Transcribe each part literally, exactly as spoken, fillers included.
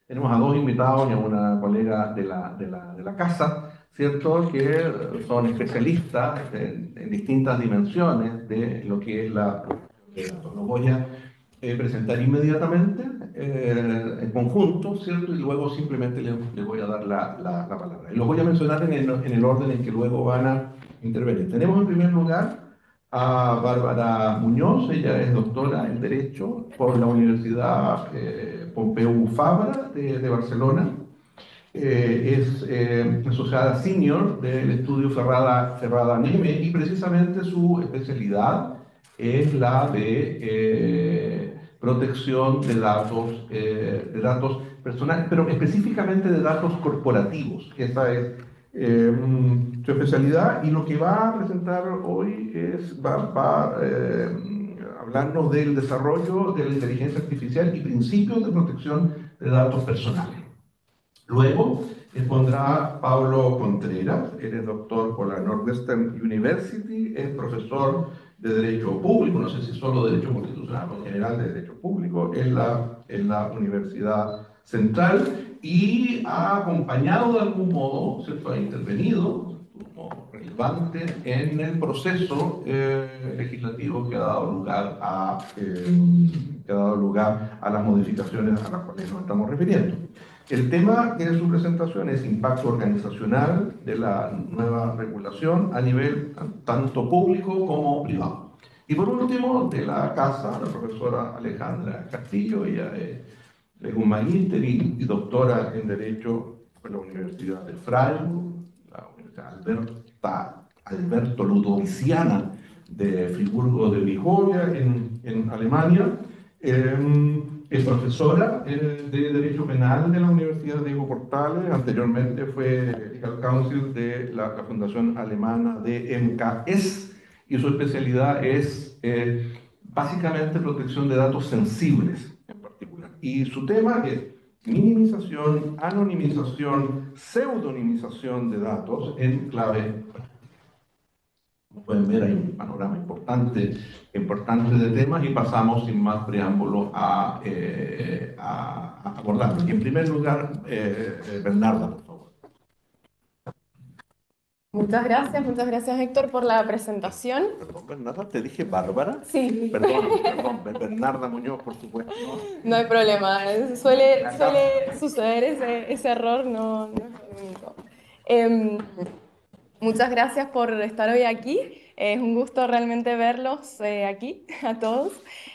tenemos a dos invitados y a una colega de la, de la, de la casa, ¿cierto? Que son especialistas en, en distintas dimensiones de lo que es la producción de datos. Los voy a eh, presentar inmediatamente eh, en conjunto, ¿cierto? Y luego simplemente les, les voy a dar la, la, la palabra. Y los voy a mencionar en el, en el orden en que luego van a intervenir. Tenemos en primer lugar a Bárbara Muñoz. Ella es doctora en Derecho por la Universidad eh, Pompeu Fabra de, de Barcelona. Eh, es eh, asociada senior del estudio Ferrada, Ferrada Neme, y precisamente su especialidad es la de eh, protección de datos, eh, de datos personales, pero específicamente de datos corporativos. Esa es eh, su especialidad, y lo que va a presentar hoy es, va, va eh, hablarnos del desarrollo de la inteligencia artificial y principios de protección de datos personales. Luego expondrá Pablo Contreras. Él es doctor por la Northwestern University, es profesor de Derecho Público, no sé si solo Derecho Constitucional o en general de Derecho Público, en la, en la Universidad Central, y ha acompañado de algún modo, ¿cierto? Ha intervenido como relevante en el proceso eh, legislativo que ha dado lugar a, eh, que ha dado lugar a las modificaciones a las cuales nos estamos refiriendo. El tema de su presentación es impacto organizacional de la nueva regulación a nivel tanto público como privado. Y por último, de la casa, la profesora Alejandra Castillo. Ella es, es un magíster y, y doctora en Derecho por la Universidad de Freiburg, la Universidad Alberta, Alberto Ludoviciana de Friburgo de Brisgovia, en, en Alemania. Eh, es profesora eh, de Derecho Penal de la Universidad Diego Portales. Anteriormente fue Legal Counsel de la, la Fundación Alemana de M K S, y su especialidad es eh, básicamente protección de datos sensibles en particular. Y su tema es minimización, anonimización, pseudonimización de datos en clave. Como pueden ver, hay un panorama importante, importante de temas, y pasamos sin más preámbulo a, eh, a, a abordarlo. Y en primer lugar, eh, eh, Bernarda, por favor. Muchas gracias, muchas gracias Héctor por la presentación. Perdón, Bernarda, te dije Bárbara. Sí, Perdón, perdón, Bernarda Muñoz, por supuesto. no hay problema. Suele, suele suceder ese, ese error, no, no es el único. Em, muchas gracias por estar hoy aquí. Es un gusto realmente verlos eh, aquí, a todos.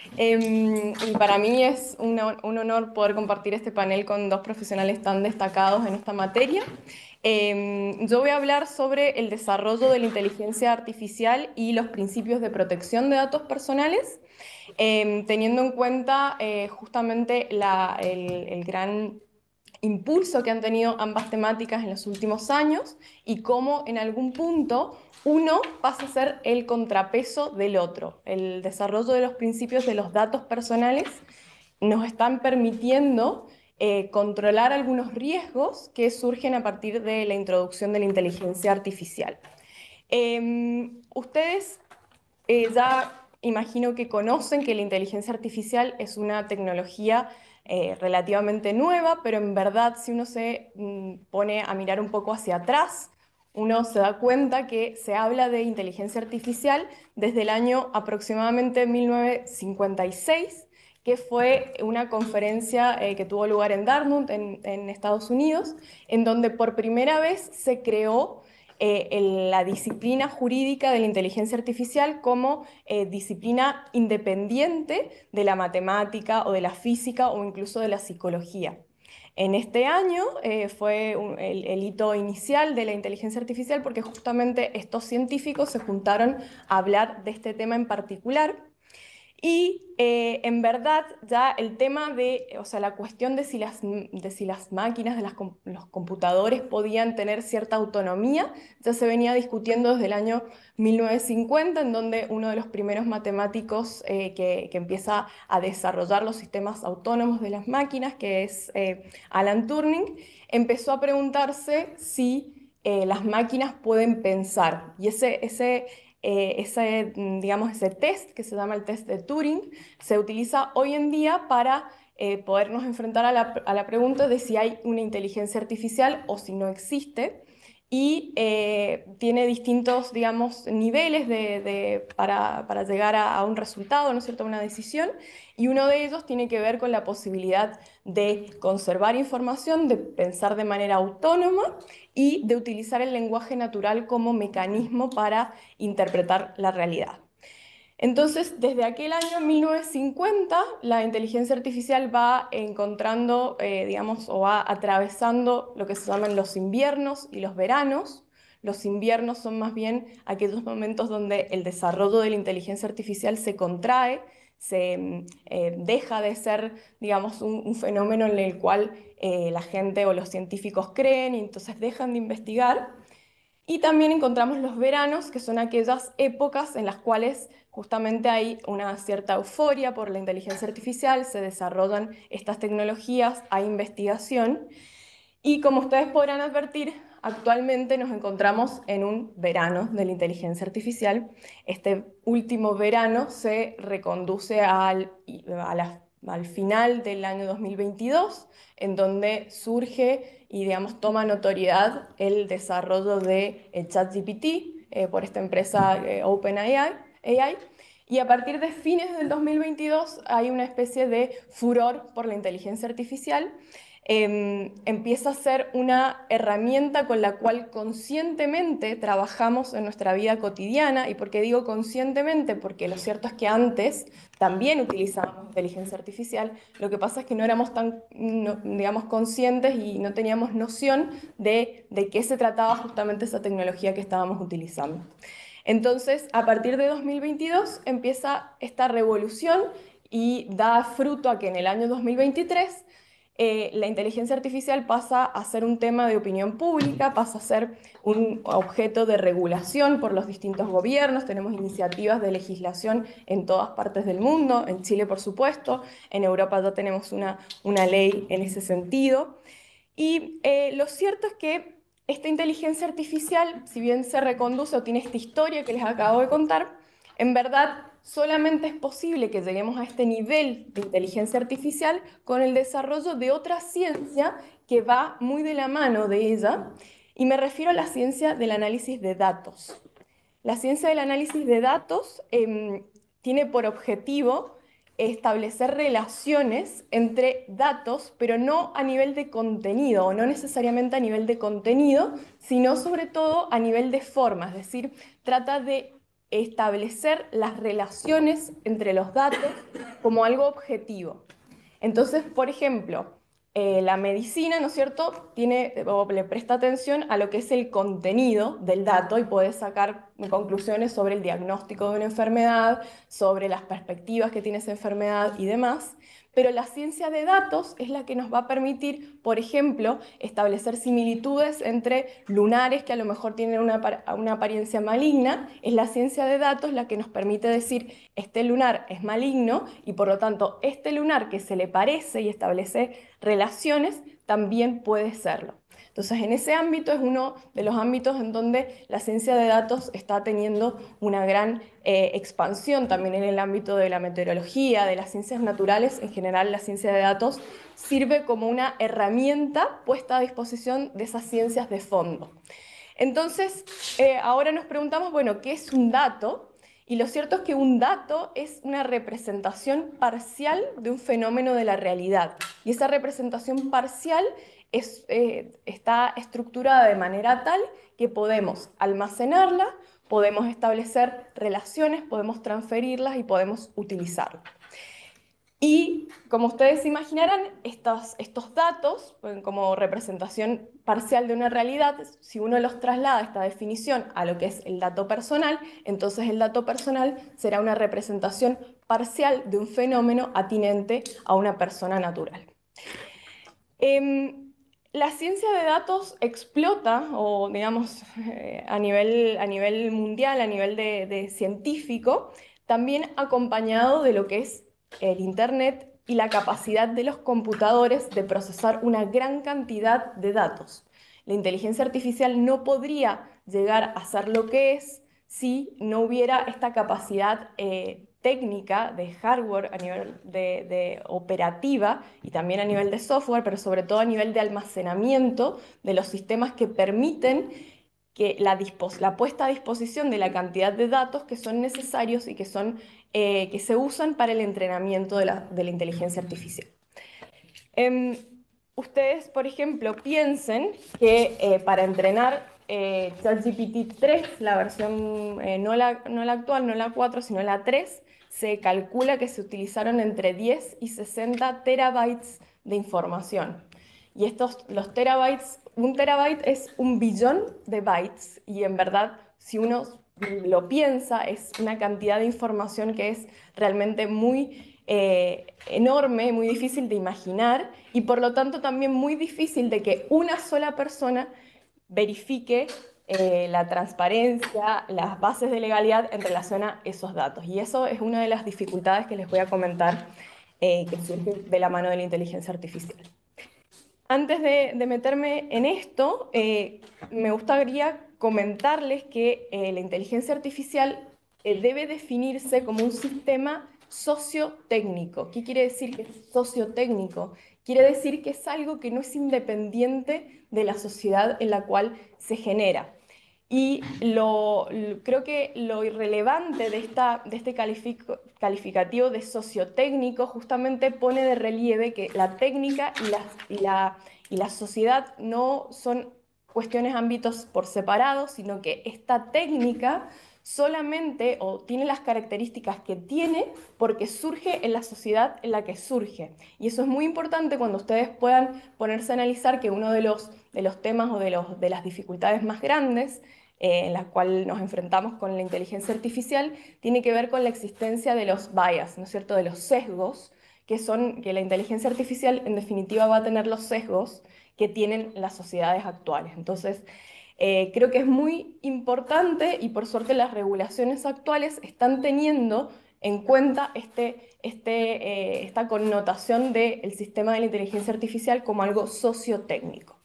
Em, y para mí es un, un honor poder compartir este panel con dos profesionales tan destacados en esta materia. Em, yo voy a hablar sobre el desarrollo de la inteligencia artificial y los principios de protección de datos personales, em, teniendo en cuenta eh, justamente la, el, el gran impulso que han tenido ambas temáticas en los últimos años, y cómo en algún punto uno pasa a ser el contrapeso del otro. El desarrollo de los principios de los datos personales nos están permitiendo eh, controlar algunos riesgos que surgen a partir de la introducción de la inteligencia artificial. Eh, ustedes eh, ya imagino que conocen que la inteligencia artificial es una tecnología eh, relativamente nueva, pero en verdad si uno se mm, pone a mirar un poco hacia atrás, uno se da cuenta que se habla de inteligencia artificial desde el año aproximadamente mil novecientos cincuenta y seis, que fue una conferencia eh, que tuvo lugar en Dartmouth, en, en Estados Unidos, en donde por primera vez se creó eh, en la disciplina jurídica de la inteligencia artificial como eh, disciplina independiente de la matemática o de la física o incluso de la psicología. En este año eh, fue un, el, el hito inicial de la inteligencia artificial, porque justamente estos científicos se juntaron a hablar de este tema en particular. Y eh, en verdad ya el tema de, o sea, la cuestión de si las, de si las máquinas, de las, los computadores podían tener cierta autonomía, ya se venía discutiendo desde el año mil novecientos cincuenta, en donde uno de los primeros matemáticos eh, que, que empieza a desarrollar los sistemas autónomos de las máquinas, que es eh, Alan Turing, empezó a preguntarse si eh, las máquinas pueden pensar. Y ese... ese eh, ese, digamos, ese test, que se llama el test de Turing, se utiliza hoy en día para eh, podernos enfrentar a la, a la pregunta de si hay una inteligencia artificial o si no existe. Y eh, tiene distintos, digamos, niveles de, de, para, para llegar a, a un resultado, ¿no es cierto?, a una decisión, y uno de ellos tiene que ver con la posibilidad de conservar información, de pensar de manera autónoma y de utilizar el lenguaje natural como mecanismo para interpretar la realidad. Entonces, desde aquel año mil novecientos cincuenta, la inteligencia artificial va encontrando, eh, digamos, o va atravesando lo que se llaman los inviernos y los veranos. Los inviernos son más bien aquellos momentos donde el desarrollo de la inteligencia artificial se contrae, se eh, deja de ser, digamos, un, un fenómeno en el cual eh, la gente o los científicos creen y entonces dejan de investigar. Y también encontramos los veranos, que son aquellas épocas en las cuales justamente hay una cierta euforia por la inteligencia artificial, se desarrollan estas tecnologías, hay investigación. Y como ustedes podrán advertir, actualmente nos encontramos en un verano de la inteligencia artificial. Este último verano se reconduce al, a la, al final del año dos mil veintidós, en donde surge y, digamos, toma notoriedad el desarrollo de ChatGPT eh, por esta empresa eh, OpenAI. A I, y a partir de fines del dos mil veintidós hay una especie de furor por la inteligencia artificial. Eh, empieza a ser una herramienta con la cual conscientemente trabajamos en nuestra vida cotidiana. ¿Y por qué digo conscientemente? Porque lo cierto es que antes también utilizábamos inteligencia artificial, lo que pasa es que no éramos tan, no, digamos, conscientes y no teníamos noción de, de qué se trataba justamente esa tecnología que estábamos utilizando. Entonces, a partir de dos mil veintidós empieza esta revolución y da fruto a que en el año dos mil veintitrés eh, la inteligencia artificial pasa a ser un tema de opinión pública, pasa a ser un objeto de regulación por los distintos gobiernos. Tenemos iniciativas de legislación en todas partes del mundo, en Chile por supuesto, en Europa ya tenemos una, una ley en ese sentido. Y eh, lo cierto es que esta inteligencia artificial, si bien se reconduce o tiene esta historia que les acabo de contar, en verdad solamente es posible que lleguemos a este nivel de inteligencia artificial con el desarrollo de otra ciencia que va muy de la mano de ella, y me refiero a la ciencia del análisis de datos. La ciencia del análisis de datos eh, tiene por objetivo establecer relaciones entre datos, pero no a nivel de contenido, o no necesariamente a nivel de contenido, sino sobre todo a nivel de forma, es decir, trata de establecer las relaciones entre los datos como algo objetivo. Entonces, por ejemplo, eh, la medicina, ¿no es cierto?, tiene, o le presta atención a lo que es el contenido del dato y puede sacar conclusiones sobre el diagnóstico de una enfermedad, sobre las perspectivas que tiene esa enfermedad y demás. Pero la ciencia de datos es la que nos va a permitir, por ejemplo, establecer similitudes entre lunares que a lo mejor tienen una, una apariencia maligna. Es la ciencia de datos la que nos permite decir, este lunar es maligno y por lo tanto este lunar que se le parece y establece relaciones también puede serlo. Entonces, en ese ámbito es uno de los ámbitos en donde la ciencia de datos está teniendo una gran eh, expansión. También en el ámbito de la meteorología, de las ciencias naturales, en general la ciencia de datos sirve como una herramienta puesta a disposición de esas ciencias de fondo. Entonces, eh, ahora nos preguntamos, bueno, ¿qué es un dato? Y lo cierto es que un dato es una representación parcial de un fenómeno de la realidad. Y esa representación parcial es, eh, está estructurada de manera tal que podemos almacenarla, podemos establecer relaciones, podemos transferirlas y podemos utilizarla. Y como ustedes imaginarán, estos, estos datos, como representación parcial de una realidad, si uno los traslada esta definición a lo que es el dato personal, entonces el dato personal será una representación parcial de un fenómeno atinente a una persona natural. Eh, la ciencia de datos explota, o digamos eh, a, nivel, a nivel mundial, a nivel de, de científico, también acompañado de lo que es el Internet y la capacidad de los computadores de procesar una gran cantidad de datos. La inteligencia artificial no podría llegar a ser lo que es si no hubiera esta capacidad eh, técnica, de hardware, a nivel de, de operativa y también a nivel de software, pero sobre todo a nivel de almacenamiento de los sistemas que permiten que la, la puesta a disposición de la cantidad de datos que son necesarios y que, son, eh, que se usan para el entrenamiento de la, de la inteligencia artificial. Eh, ustedes, por ejemplo, piensen que eh, para entrenar eh, ChatGPT tres, la versión, eh, no, la, no la actual, no la cuatro, sino la tres, se calcula que se utilizaron entre diez y sesenta terabytes de información. Y estos, los terabytes, un terabyte es un billón de bytes, y en verdad, si uno lo piensa, es una cantidad de información que es realmente muy eh, enorme, muy difícil de imaginar, y por lo tanto también muy difícil de que una sola persona verifique eh, la transparencia, las bases de legalidad en relación a esos datos. Y eso es una de las dificultades que les voy a comentar eh, que surge de la mano de la inteligencia artificial. Antes de, de meterme en esto, eh, me gustaría comentarles que eh, la inteligencia artificial eh, debe definirse como un sistema sociotécnico. ¿Qué quiere decir que es sociotécnico? Quiere decir que es algo que no es independiente de la sociedad en la cual se genera. Y lo, lo- creo que lo irrelevante de, esta, de este califico- calificativo de sociotécnico justamente pone de relieve que la técnica y la, y la, y la sociedad no son cuestiones, ámbitos por separado, sino que esta técnica solamente o tiene las características que tiene porque surge en la sociedad en la que surge. Y eso es muy importante cuando ustedes puedan ponerse a analizar que uno de los, de los temas o de, los, de las dificultades más grandes eh, en las cuales nos enfrentamos con la inteligencia artificial tiene que ver con la existencia de los bias, ¿no es cierto?, de los sesgos, que son que la inteligencia artificial en definitiva va a tener los sesgos que tienen las sociedades actuales. Entonces, eh, creo que es muy importante y por suerte las regulaciones actuales están teniendo en cuenta este, este, eh, esta connotación del sistema de la inteligencia artificial como algo sociotécnico.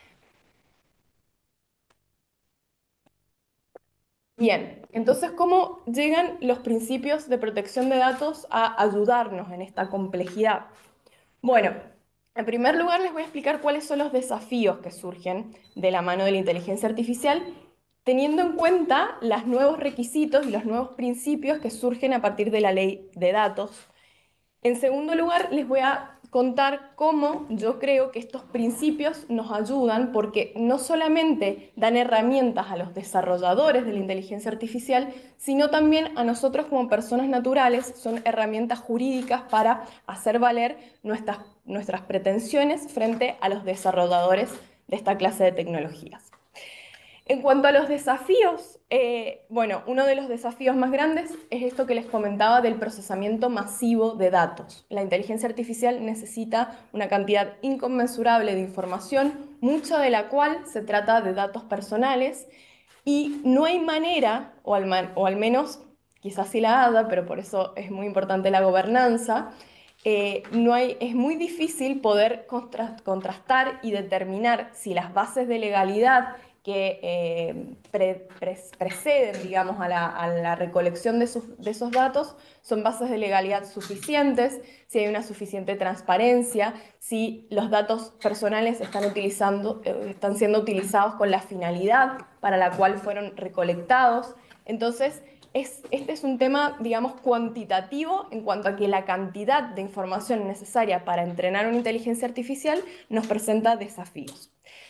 Bien, entonces, ¿cómo llegan los principios de protección de datos a ayudarnos en esta complejidad? Bueno, en primer lugar les voy a explicar cuáles son los desafíos que surgen de la mano de la inteligencia artificial, teniendo en cuenta los nuevos requisitos y los nuevos principios que surgen a partir de la ley de datos. En segundo lugar, les voy a contar cómo yo creo que estos principios nos ayudan porque no solamente dan herramientas a los desarrolladores de la inteligencia artificial, sino también a nosotros como personas naturales, son herramientas jurídicas para hacer valer nuestras, nuestras pretensiones frente a los desarrolladores de esta clase de tecnologías. En cuanto a los desafíos, eh, bueno, uno de los desafíos más grandes es esto que les comentaba del procesamiento masivo de datos. La inteligencia artificial necesita una cantidad inconmensurable de información, mucha de la cual se trata de datos personales, y no hay manera, o al, man- o al menos quizás sí la haya, pero por eso es muy importante la gobernanza, eh, no hay, es muy difícil poder contra- contrastar y determinar si las bases de legalidad que eh, pre- pre- preceden, digamos, a la, a la recolección de, sus- de esos datos son bases de legalidad suficientes, si hay una suficiente transparencia, si los datos personales están, utilizando, eh, están siendo utilizados con la finalidad para la cual fueron recolectados. Entonces, es, este es un tema, digamos, cuantitativo en cuanto a que la cantidad de información necesaria para entrenar una inteligencia artificial nos presenta desafíos.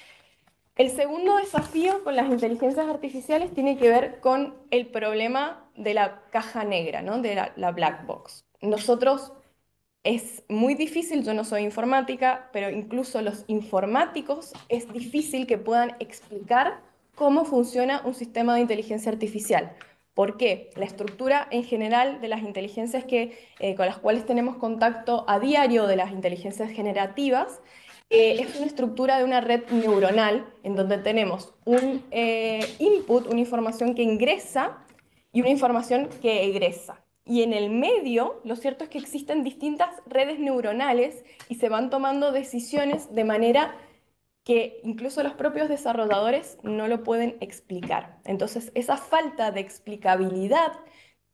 El segundo desafío con las inteligencias artificiales tiene que ver con el problema de la caja negra, ¿no? De la, la black box. Nosotros es muy difícil, yo no soy informática, pero incluso los informáticos es difícil que puedan explicar cómo funciona un sistema de inteligencia artificial. ¿Por qué? La estructura en general de las inteligencias que, eh, con las cuales tenemos contacto a diario, de las inteligencias generativas, eh, es una estructura de una red neuronal en donde tenemos un eh, input, una información que ingresa y una información que egresa. Y en el medio, lo cierto es que existen distintas redes neuronales y se van tomando decisiones de manera que incluso los propios desarrolladores no lo pueden explicar. Entonces, esa falta de explicabilidad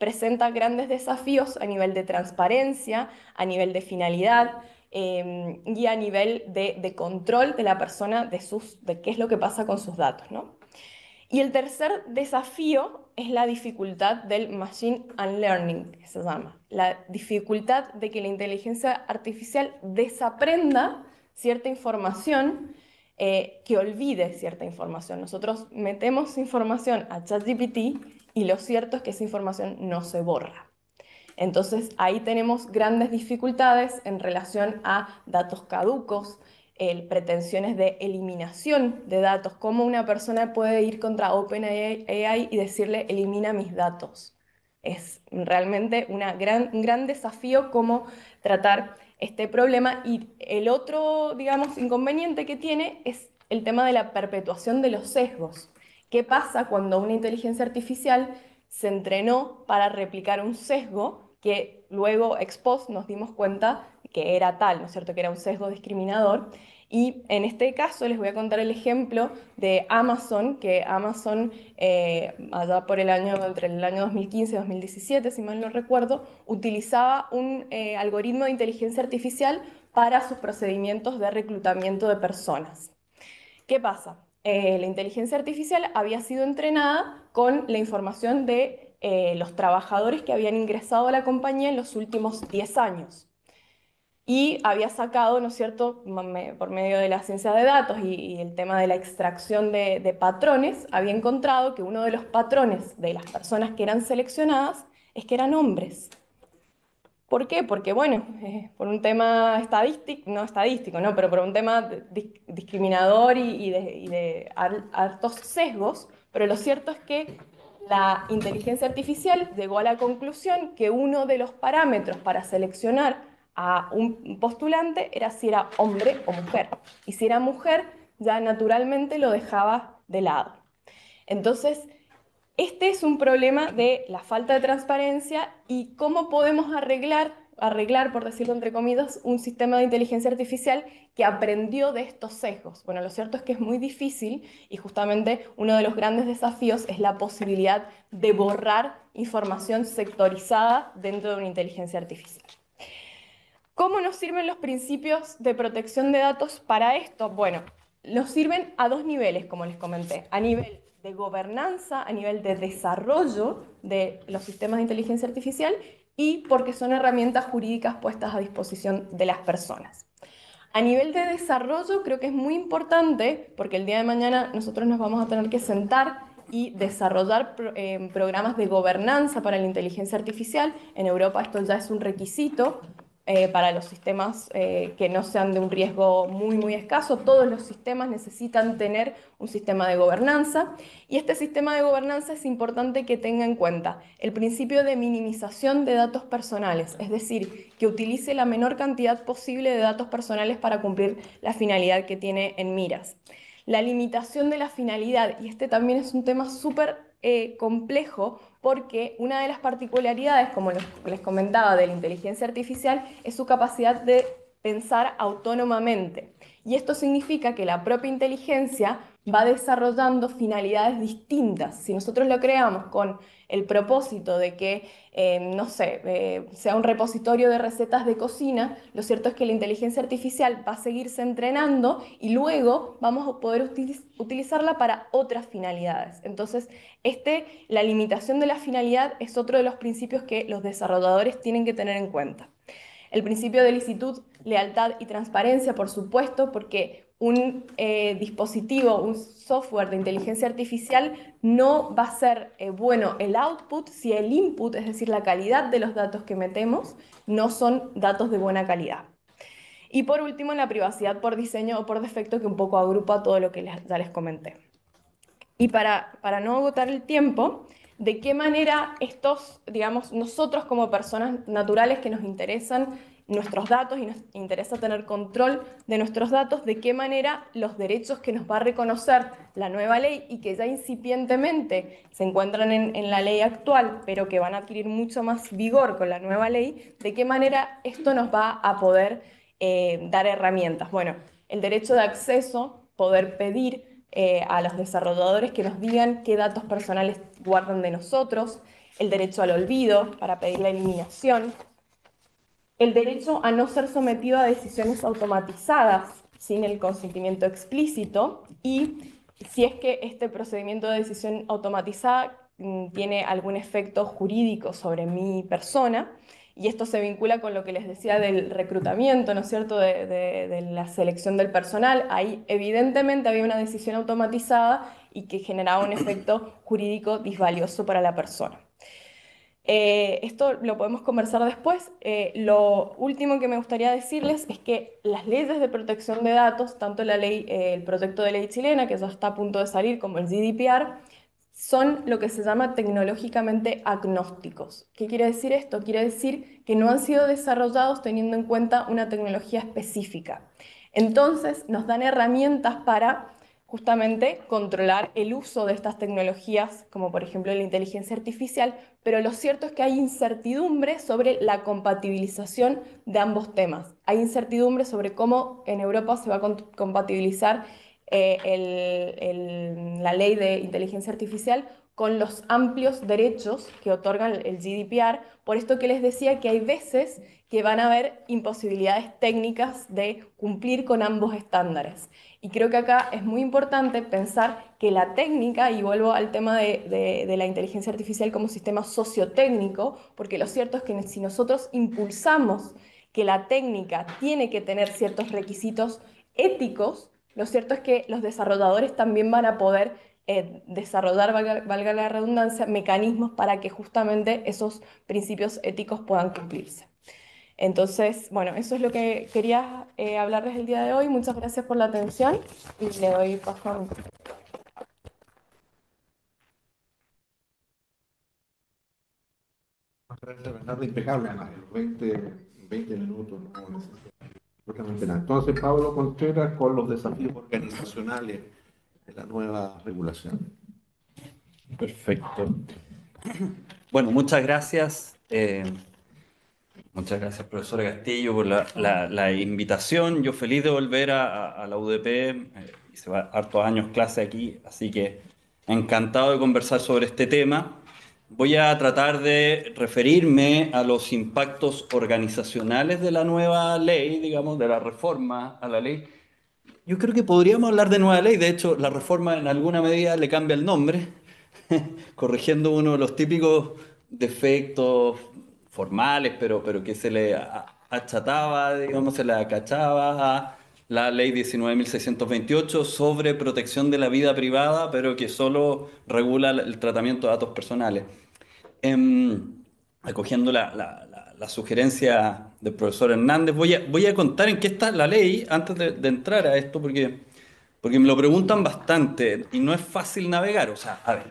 presenta grandes desafíos a nivel de transparencia, a nivel de finalidad, eh, y a nivel de, de control de la persona de, sus, de qué es lo que pasa con sus datos, ¿no? Y el tercer desafío es la dificultad del Machine Unlearning, que se llama. La dificultad de que la inteligencia artificial desaprenda cierta información, eh, que olvide cierta información. Nosotros metemos información a ChatGPT y lo cierto es que esa información no se borra. Entonces ahí tenemos grandes dificultades en relación a datos caducos, eh, pretensiones de eliminación de datos, cómo una persona puede ir contra OpenAI y decirle elimina mis datos. Es realmente una gran, un gran desafío cómo tratar este problema, y el otro, digamos, inconveniente que tiene es el tema de la perpetuación de los sesgos. ¿Qué pasa cuando una inteligencia artificial se entrenó para replicar un sesgo que luego ex post nos dimos cuenta que era tal, ¿no es cierto?, que era un sesgo discriminador? Y en este caso les voy a contar el ejemplo de Amazon, que Amazon, eh, allá por el año, entre el año dos mil quince y dos mil diecisiete, si mal no recuerdo, utilizaba un eh, algoritmo de inteligencia artificial para sus procedimientos de reclutamiento de personas. ¿Qué pasa? Eh, la inteligencia artificial había sido entrenada con la información de eh, los trabajadores que habían ingresado a la compañía en los últimos diez años. Y había sacado, ¿no es cierto?, por medio de la ciencia de datos y, y el tema de la extracción de, de patrones, había encontrado que uno de los patrones de las personas que eran seleccionadas es que eran hombres. ¿Por qué? Porque, bueno, eh, por un tema estadístico, no estadístico, ¿no?, pero por un tema dis discriminador y, y de, y de hartos sesgos, pero lo cierto es que la inteligencia artificial llegó a la conclusión que uno de los parámetros para seleccionar a un postulante era si era hombre o mujer, y si era mujer ya naturalmente lo dejaba de lado. Entonces, este es un problema de la falta de transparencia y cómo podemos arreglar, arreglar, por decirlo entre comillas, un sistema de inteligencia artificial que aprendió de estos sesgos. Bueno, lo cierto es que es muy difícil y justamente uno de los grandes desafíos es la posibilidad de borrar información sectorizada dentro de una inteligencia artificial. ¿Cómo nos sirven los principios de protección de datos para esto? Bueno, nos sirven a dos niveles, como les comenté. A nivel de gobernanza, a nivel de desarrollo de los sistemas de inteligencia artificial, y porque son herramientas jurídicas puestas a disposición de las personas. A nivel de desarrollo creo que es muy importante porque el día de mañana nosotros nos vamos a tener que sentar y desarrollar eh, programas de gobernanza para la inteligencia artificial. En Europa esto ya es un requisito. Eh, para los sistemas eh, que no sean de un riesgo muy, muy escaso. Todos los sistemas necesitan tener un sistema de gobernanza, y este sistema de gobernanza es importante que tenga en cuenta el principio de minimización de datos personales, es decir, que utilice la menor cantidad posible de datos personales para cumplir la finalidad que tiene en miras. La limitación de la finalidad, y este también es un tema súper Eh, complejo, porque una de las particularidades, como les comentaba, de la inteligencia artificial es su capacidad de pensar autónomamente. Y esto significa que la propia inteligencia va desarrollando finalidades distintas. Si nosotros lo creamos con el propósito de que, eh, no sé, eh, sea un repositorio de recetas de cocina, lo cierto es que la inteligencia artificial va a seguirse entrenando y luego vamos a poder utiliz utilizarla para otras finalidades. Entonces, este, la limitación de la finalidad es otro de los principios que los desarrolladores tienen que tener en cuenta. El principio de licitud, lealtad y transparencia, por supuesto, porque un eh, dispositivo, un software de inteligencia artificial no va a ser eh, bueno el output si el input, es decir, la calidad de los datos que metemos, no son datos de buena calidad. Y por último, la privacidad por diseño o por defecto, que un poco agrupa todo lo que les, ya les comenté. Y para, para no agotar el tiempo, ¿de qué manera estos, digamos, nosotros como personas naturales que nos interesan nuestros datos y nos interesa tener control de nuestros datos, de qué manera los derechos que nos va a reconocer la nueva ley y que ya incipientemente se encuentran en, en la ley actual, pero que van a adquirir mucho más vigor con la nueva ley, de qué manera esto nos va a poder eh, dar herramientas? Bueno, el derecho de acceso, poder pedir Eh, a los desarrolladores que nos digan qué datos personales guardan de nosotros, el derecho al olvido para pedir la eliminación, el derecho a no ser sometido a decisiones automatizadas sin el consentimiento explícito y si es que este procedimiento de decisión automatizada mm, tiene algún efecto jurídico sobre mi persona, y esto se vincula con lo que les decía del reclutamiento, ¿no es cierto?, de, de, de la selección del personal. Ahí evidentemente había una decisión automatizada y que generaba un efecto jurídico disvalioso para la persona. Eh, esto lo podemos conversar después. Eh, lo último que me gustaría decirles es que las leyes de protección de datos, tanto la ley, eh, el proyecto de ley chilena, que ya está a punto de salir, como el G D P R, son lo que se llama tecnológicamente agnósticos. ¿Qué quiere decir esto? Quiere decir que no han sido desarrollados teniendo en cuenta una tecnología específica. Entonces, nos dan herramientas para justamente controlar el uso de estas tecnologías, como por ejemplo la inteligencia artificial, pero lo cierto es que hay incertidumbre sobre la compatibilización de ambos temas. Hay incertidumbre sobre cómo en Europa se va a compatibilizar eh, el, el, la ley de inteligencia artificial con los amplios derechos que otorgan el G D P R. Por esto que les decía que hay veces que van a haber imposibilidades técnicas de cumplir con ambos estándares. Y creo que acá es muy importante pensar que la técnica, y vuelvo al tema de, de, de la inteligencia artificial como sistema sociotécnico, porque lo cierto es que si nosotros impulsamos que la técnica tiene que tener ciertos requisitos éticos, lo cierto es que los desarrolladores también van a poder eh, desarrollar, valga, valga la redundancia, mecanismos para que justamente esos principios éticos puedan cumplirse. Entonces, bueno, eso es lo que quería eh, hablarles el día de hoy. Muchas gracias por la atención y le doy paso a mi... Gracias, Bernardo, impecable, además, los veinte, veinte minutos, no necesito absolutamente nada. Entonces, Pablo Contreras con los desafíos organizacionales de la nueva regulación. Perfecto. Bueno, muchas gracias. Eh, muchas gracias, profesora Castillo, por la, la- la invitación. Yo feliz de volver a, a- a la U D P. Eh, hice va- hartos años clase aquí, así que encantado de conversar sobre este tema. Voy a tratar de referirme a los impactos organizacionales de la nueva ley, digamos, de la reforma a la ley. Yo creo que podríamos hablar de nueva ley. De hecho, la reforma en alguna medida le cambia el nombre, corrigiendo uno de los típicos defectos formales, pero, pero que se le a- achataba, digamos, se le acachaba a la ley diecinueve mil seiscientos veintiocho sobre protección de la vida privada, pero que solo regula el tratamiento de datos personales. Em, acogiendo la, la- la- la sugerencia del profesor Hernández, voy a, voy a contar en qué está la ley antes de, de entrar a esto, porque, porque me lo preguntan bastante y no es fácil navegar. O sea, a ver,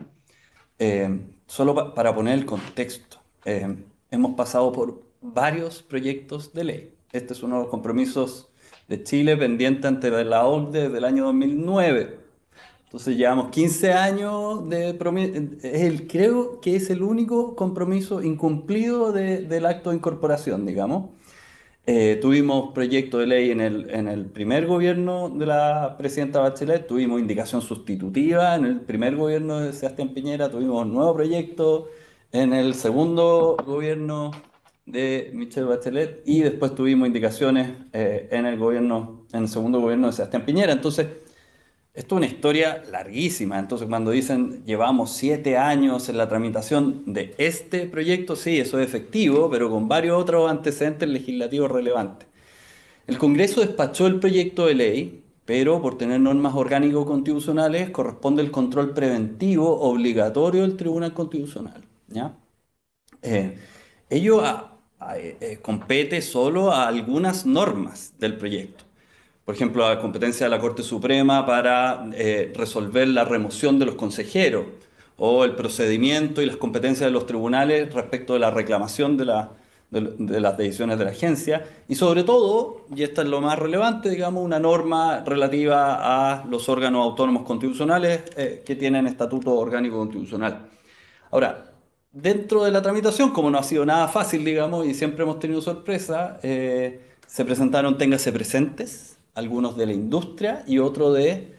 eh, solo pa- para poner el contexto, eh, hemos pasado por varios proyectos de ley. Este es uno de los compromisos de Chile pendiente ante la O C D E desde el año dos mil nueve. Entonces llevamos quince años de promi- es el, creo que es el único compromiso incumplido de- del acto de incorporación, digamos. Eh, tuvimos proyecto de ley en el, en el primer gobierno de la presidenta Bachelet, tuvimos indicación sustitutiva en el primer gobierno de Sebastián Piñera, tuvimos un nuevo proyecto en el segundo gobierno de Michelle Bachelet y después tuvimos indicaciones eh, en el gobierno, en el segundo gobierno de Sebastián Piñera. Entonces, esto es una historia larguísima, entonces cuando dicen llevamos siete años en la tramitación de este proyecto, sí, eso es efectivo, pero con varios otros antecedentes legislativos relevantes. El Congreso despachó el proyecto de ley, pero por tener normas orgánico-constitucionales corresponde el control preventivo obligatorio del Tribunal Constitucional. ¿Ya? Eh, ello a- a- eh, compete solo a algunas normas del proyecto. Por ejemplo, la competencia de la Corte Suprema para eh, resolver la remoción de los consejeros o el procedimiento y las competencias de los tribunales respecto de la reclamación de, la- de- de las decisiones de la agencia y sobre todo, y esta es lo más relevante, digamos, una norma relativa a los órganos autónomos constitucionales eh, que tienen estatuto orgánico constitucional. Ahora, dentro de la tramitación, como no ha sido nada fácil, digamos, y siempre hemos tenido sorpresa, eh, se presentaron téngase presentes, algunos de la industria y otro de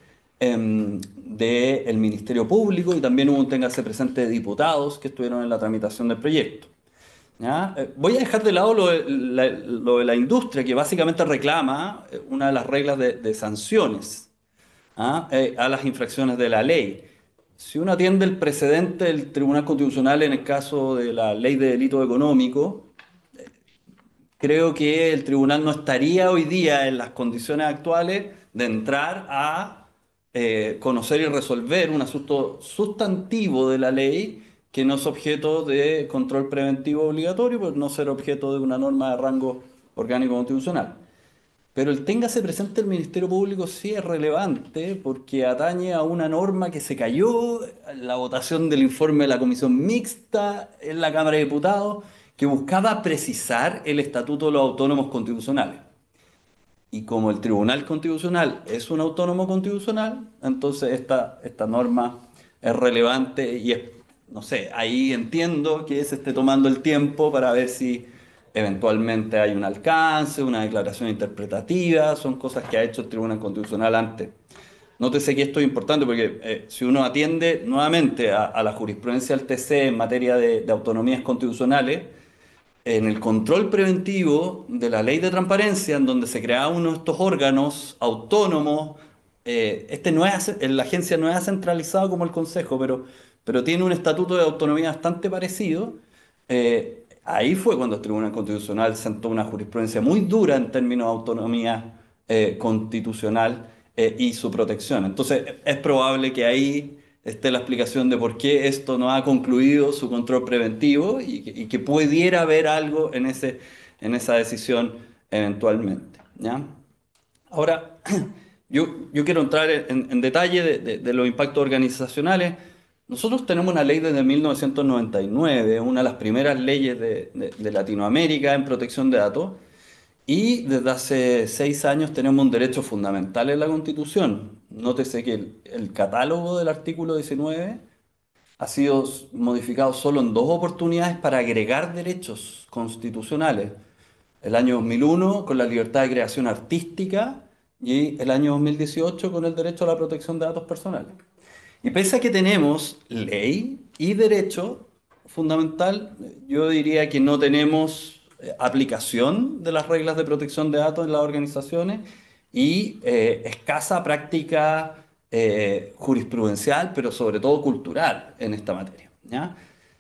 em, del Ministerio Público y también hubo un téngase presente de diputados que estuvieron en la tramitación del proyecto. ¿Ya? Eh, voy a dejar de lado lo de la, lo de la industria, que básicamente reclama eh, una de las reglas de, de sanciones, ¿ah? Eh, a las infracciones de la ley. Si uno atiende el precedente del Tribunal Constitucional en el caso de la ley de delito económico, creo que el tribunal no estaría hoy día en las condiciones actuales de entrar a eh, conocer y resolver un asunto sustantivo de la ley que no es objeto de control preventivo obligatorio, por no ser objeto de una norma de rango orgánico constitucional. Pero el téngase presente el Ministerio Público sí es relevante porque atañe a una norma que se cayó en la votación del informe de la Comisión Mixta en la Cámara de Diputados, que buscaba precisar el Estatuto de los Autónomos Constitucionales. Y como el Tribunal Constitucional es un autónomo constitucional, entonces esta, esta norma es relevante y es, no sé, ahí entiendo que se esté tomando el tiempo para ver si eventualmente hay un alcance, una declaración interpretativa, son cosas que ha hecho el Tribunal Constitucional antes. Nótese que esto es importante porque eh, si uno atiende nuevamente a, a la jurisprudencia del T C en materia de, de autonomías constitucionales, en el control preventivo de la ley de transparencia, en donde se creaba uno de estos órganos autónomos, eh, este no es, la agencia no es centralizada como el Consejo, pero, pero tiene un estatuto de autonomía bastante parecido. Eh, ahí fue cuando el Tribunal Constitucional sentó una jurisprudencia muy dura en términos de autonomía eh, constitucional eh, y su protección. Entonces, es probable que ahí esté la explicación de por qué esto no ha concluido su control preventivo y que, y que pudiera haber algo en, ese, en esa decisión eventualmente, ¿ya? Ahora, yo, yo quiero entrar en, en detalle de, de, de los impactos organizacionales. Nosotros tenemos una ley desde mil novecientos noventa y nueve, una de las primeras leyes de, de, de Latinoamérica en protección de datos, y desde hace seis años tenemos un derecho fundamental en la Constitución. Nótese que el, el catálogo del artículo diecinueve ha sido modificado solo en dos oportunidades para agregar derechos constitucionales. El año dos mil uno con la libertad de creación artística y el año dos mil dieciocho con el derecho a la protección de datos personales. Y pese a que tenemos ley y derecho fundamental, yo diría que no tenemos aplicación de las reglas de protección de datos en las organizaciones y eh, escasa práctica eh, jurisprudencial, pero sobre todo cultural en esta materia, ¿ya?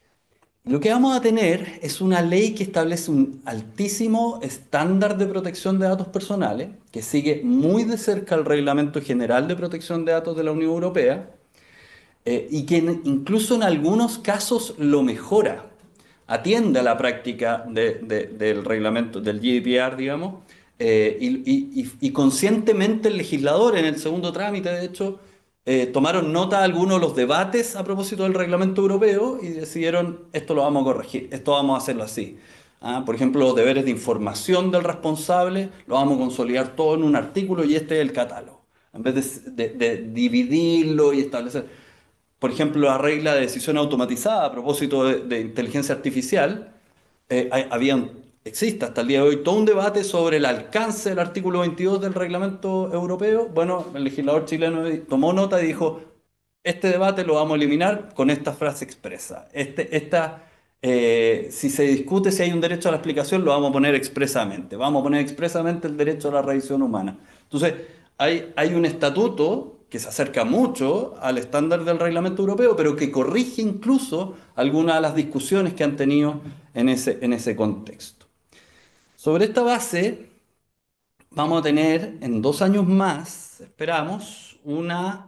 Lo que vamos a tener es una ley que establece un altísimo estándar de protección de datos personales, que sigue muy de cerca el Reglamento General de Protección de Datos de la Unión Europea, eh, y que en, incluso en algunos casos lo mejora. Atiende a la práctica de, de, del reglamento, del G D P R, digamos, eh, y, y, y conscientemente el legislador en el segundo trámite, de hecho, eh, tomaron nota de algunos de los debates a propósito del reglamento europeo y decidieron, esto lo vamos a corregir, esto vamos a hacerlo así. ¿Ah? Por ejemplo, los deberes de información del responsable, lo vamos a consolidar todo en un artículo y este es el catálogo. En vez de, de, de dividirlo y establecer... Por ejemplo, la regla de decisión automatizada a propósito de, de inteligencia artificial, eh, hay, había, existe hasta el día de hoy todo un debate sobre el alcance del artículo veintidós del reglamento europeo. Bueno, el legislador chileno tomó nota y dijo, este debate lo vamos a eliminar con esta frase expresa. Este, esta, eh, si se discute si hay un derecho a la explicación, lo vamos a poner expresamente. Vamos a poner expresamente el derecho a la revisión humana. Entonces, hay, hay un estatuto que se acerca mucho al estándar del reglamento europeo, pero que corrige incluso algunas de las discusiones que han tenido en ese, en ese contexto. Sobre esta base, vamos a tener en dos años más, esperamos, una,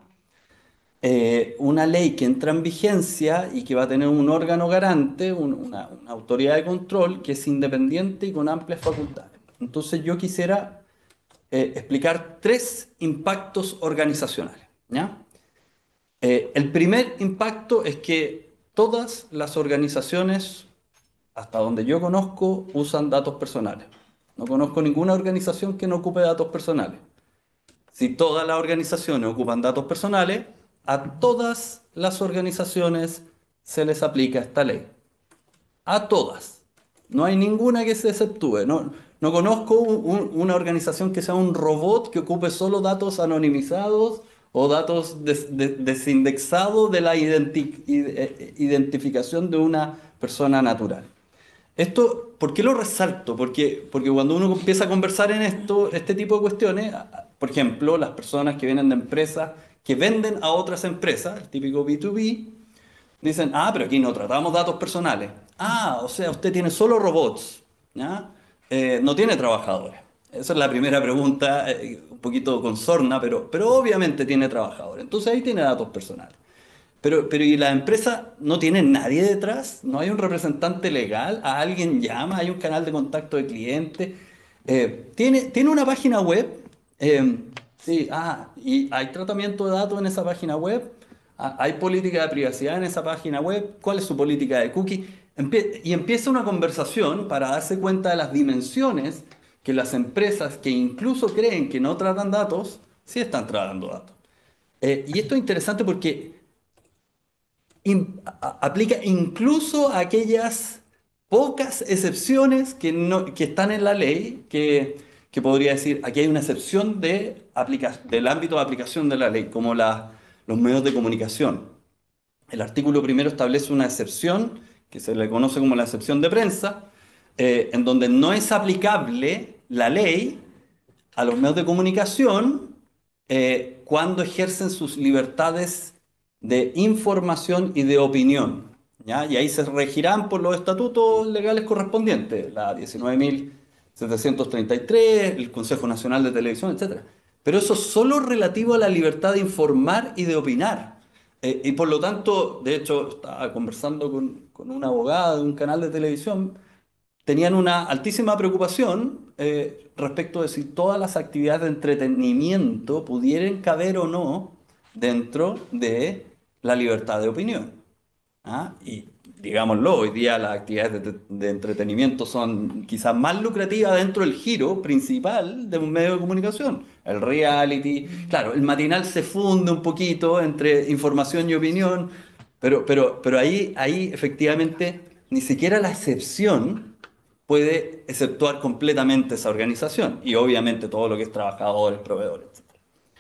eh, una ley que entra en vigencia y que va a tener un órgano garante, un, una, una autoridad de control que es independiente y con amplias facultades. Entonces yo quisiera Eh, explicar tres impactos organizacionales, ¿ya? Eh, el primer impacto es que todas las organizaciones, hasta donde yo conozco, usan datos personales. No conozco ninguna organización que no ocupe datos personales. Si todas las organizaciones ocupan datos personales, a todas las organizaciones se les aplica esta ley. A todas. No hay ninguna que se exceptúe. No, no conozco un, una organización que sea un robot que ocupe solo datos anonimizados o datos des- de- desindexados de la identi- ide- identificación de una persona natural. Esto, ¿por qué lo resalto? Porque, porque cuando uno empieza a conversar en esto, este tipo de cuestiones, por ejemplo, las personas que vienen de empresas que venden a otras empresas, el típico B dos B, dicen, ah, pero aquí no tratamos datos personales. Ah, o sea, usted tiene solo robots, ¿ya? Eh, no tiene trabajadores. Esa es la primera pregunta, eh, un poquito con sorna, pero, pero obviamente tiene trabajadores. Entonces ahí tiene datos personales. Pero, pero ¿y la empresa no tiene nadie detrás? ¿No hay un representante legal? ¿A alguien llama? ¿Hay un canal de contacto de cliente? Eh, ¿tiene, ¿tiene una página web? Eh, sí, ah, ¿y hay tratamiento de datos en esa página web? Ah, ¿hay política de privacidad en esa página web? ¿Cuál es su política de cookie? Empie- y empieza una conversación para darse cuenta de las dimensiones que las empresas que incluso creen que no tratan datos, sí están tratando datos. Eh, y esto es interesante porque in- a- aplica incluso a aquellas pocas excepciones que, no, que están en la ley, que, que podría decir, aquí hay una excepción de aplica- del ámbito de aplicación de la ley, como la- los medios de comunicación. El artículo primero establece una excepción, que se le conoce como la excepción de prensa, eh, en donde no es aplicable la ley a los medios de comunicación eh, cuando ejercen sus libertades de información y de opinión, ¿ya? Y ahí se regirán por los estatutos legales correspondientes, la diecinueve mil setecientos treinta y tres, el Consejo Nacional de Televisión, etcétera. Pero eso es solo relativo a la libertad de informar y de opinar. Eh, y por lo tanto, de hecho, estaba conversando con, con una abogada de un canal de televisión, tenían una altísima preocupación eh, respecto de si todas las actividades de entretenimiento pudieran caber o no dentro de la libertad de opinión. ¿Ah? Y digámoslo, hoy día las actividades de, de entretenimiento son quizás más lucrativas dentro del giro principal de un medio de comunicación. El reality, claro, el matinal se funde un poquito entre información y opinión, pero, pero, pero ahí, ahí efectivamente ni siquiera la excepción puede exceptuar completamente esa organización y obviamente todo lo que es trabajadores, proveedores, etcétera.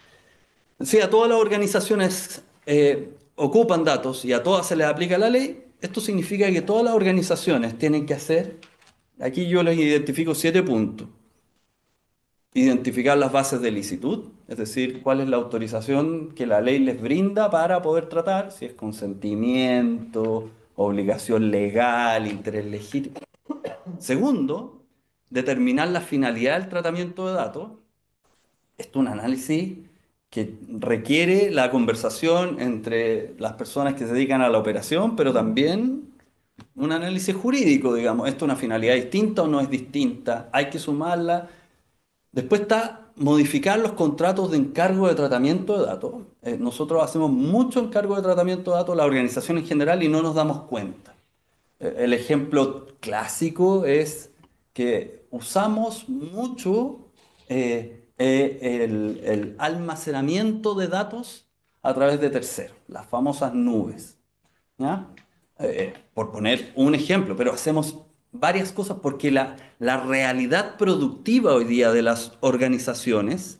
Si a todas las organizaciones eh, ocupan datos y a todas se les aplica la ley, esto significa que todas las organizaciones tienen que hacer, aquí yo les identifico siete puntos. Identificar las bases de licitud, es decir, cuál es la autorización que la ley les brinda para poder tratar, si es consentimiento, obligación legal, interés legítimo. Segundo, determinar la finalidad del tratamiento de datos. Esto es un análisis que requiere la conversación entre las personas que se dedican a la operación, pero también un análisis jurídico, digamos. ¿Esto es una finalidad distinta o no es distinta? Hay que sumarla. Después está modificar los contratos de encargo de tratamiento de datos. Eh, nosotros hacemos mucho encargo de tratamiento de datos, la organización en general, y no nos damos cuenta. Eh, el ejemplo clásico es que usamos mucho eh, eh, el, el almacenamiento de datos a través de terceros, las famosas nubes. ¿Ya? Eh, eh, por poner un ejemplo, pero hacemos varias cosas porque la, la realidad productiva hoy día de las organizaciones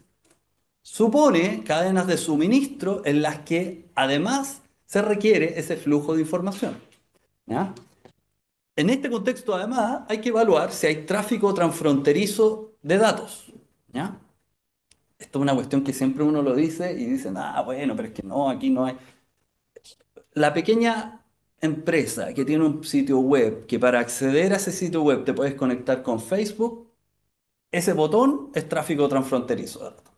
supone cadenas de suministro en las que además se requiere ese flujo de información. ¿Ya? En este contexto, además, hay que evaluar si hay tráfico transfronterizo de datos. ¿Ya? Esto es una cuestión que siempre uno lo dice y dicen, ah, bueno, pero es que no, aquí no hay. La pequeña empresa que tiene un sitio web, que para acceder a ese sitio web te puedes conectar con Facebook, ese botón es tráfico transfronterizo de datos.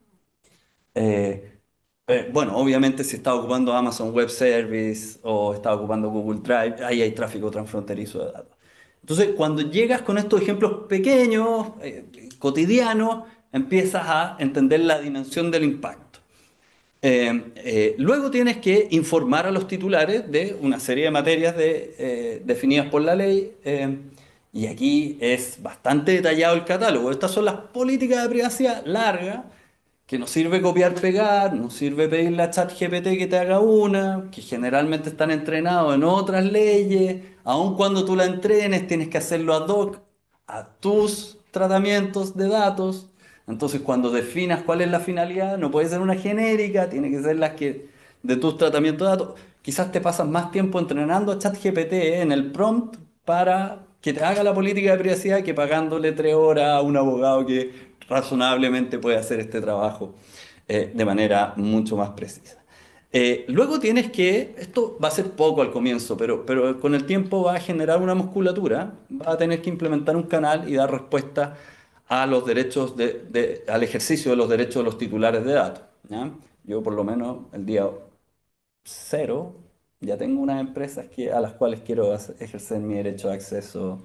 Eh, eh, bueno, obviamente si está ocupando Amazon Web Service o está ocupando Google Drive, ahí hay tráfico transfronterizo de datos. Entonces, cuando llegas con estos ejemplos pequeños, eh, cotidianos, empiezas a entender la dimensión del impacto. Eh, eh, luego tienes que informar a los titulares de una serie de materias de, eh, definidas por la ley, eh, y aquí es bastante detallado el catálogo. Estas son las políticas de privacidad largas, que no sirve copiar, pegar, no sirve pedirle a ChatGPT que te haga una, que generalmente están entrenados en otras leyes. Aun cuando tú la entrenes, tienes que hacerlo ad hoc a tus tratamientos de datos. Entonces, cuando definas cuál es la finalidad, no puede ser una genérica, tiene que ser las que de tus tratamientos de datos. Quizás te pasas más tiempo entrenando a ChatGPT en el prompt para que te haga la política de privacidad que pagándole tres horas a un abogado que razonablemente puede hacer este trabajo eh, de manera mucho más precisa. Eh, luego tienes que, esto va a ser poco al comienzo, pero, pero con el tiempo va a generar una musculatura, va a tener que implementar un canal y dar respuesta a los derechos de, de- al ejercicio de los derechos de los titulares de datos, ¿ya? Yo por lo menos el día cero ya tengo unas empresas que, a las cuales quiero hacer- ejercer mi derecho de acceso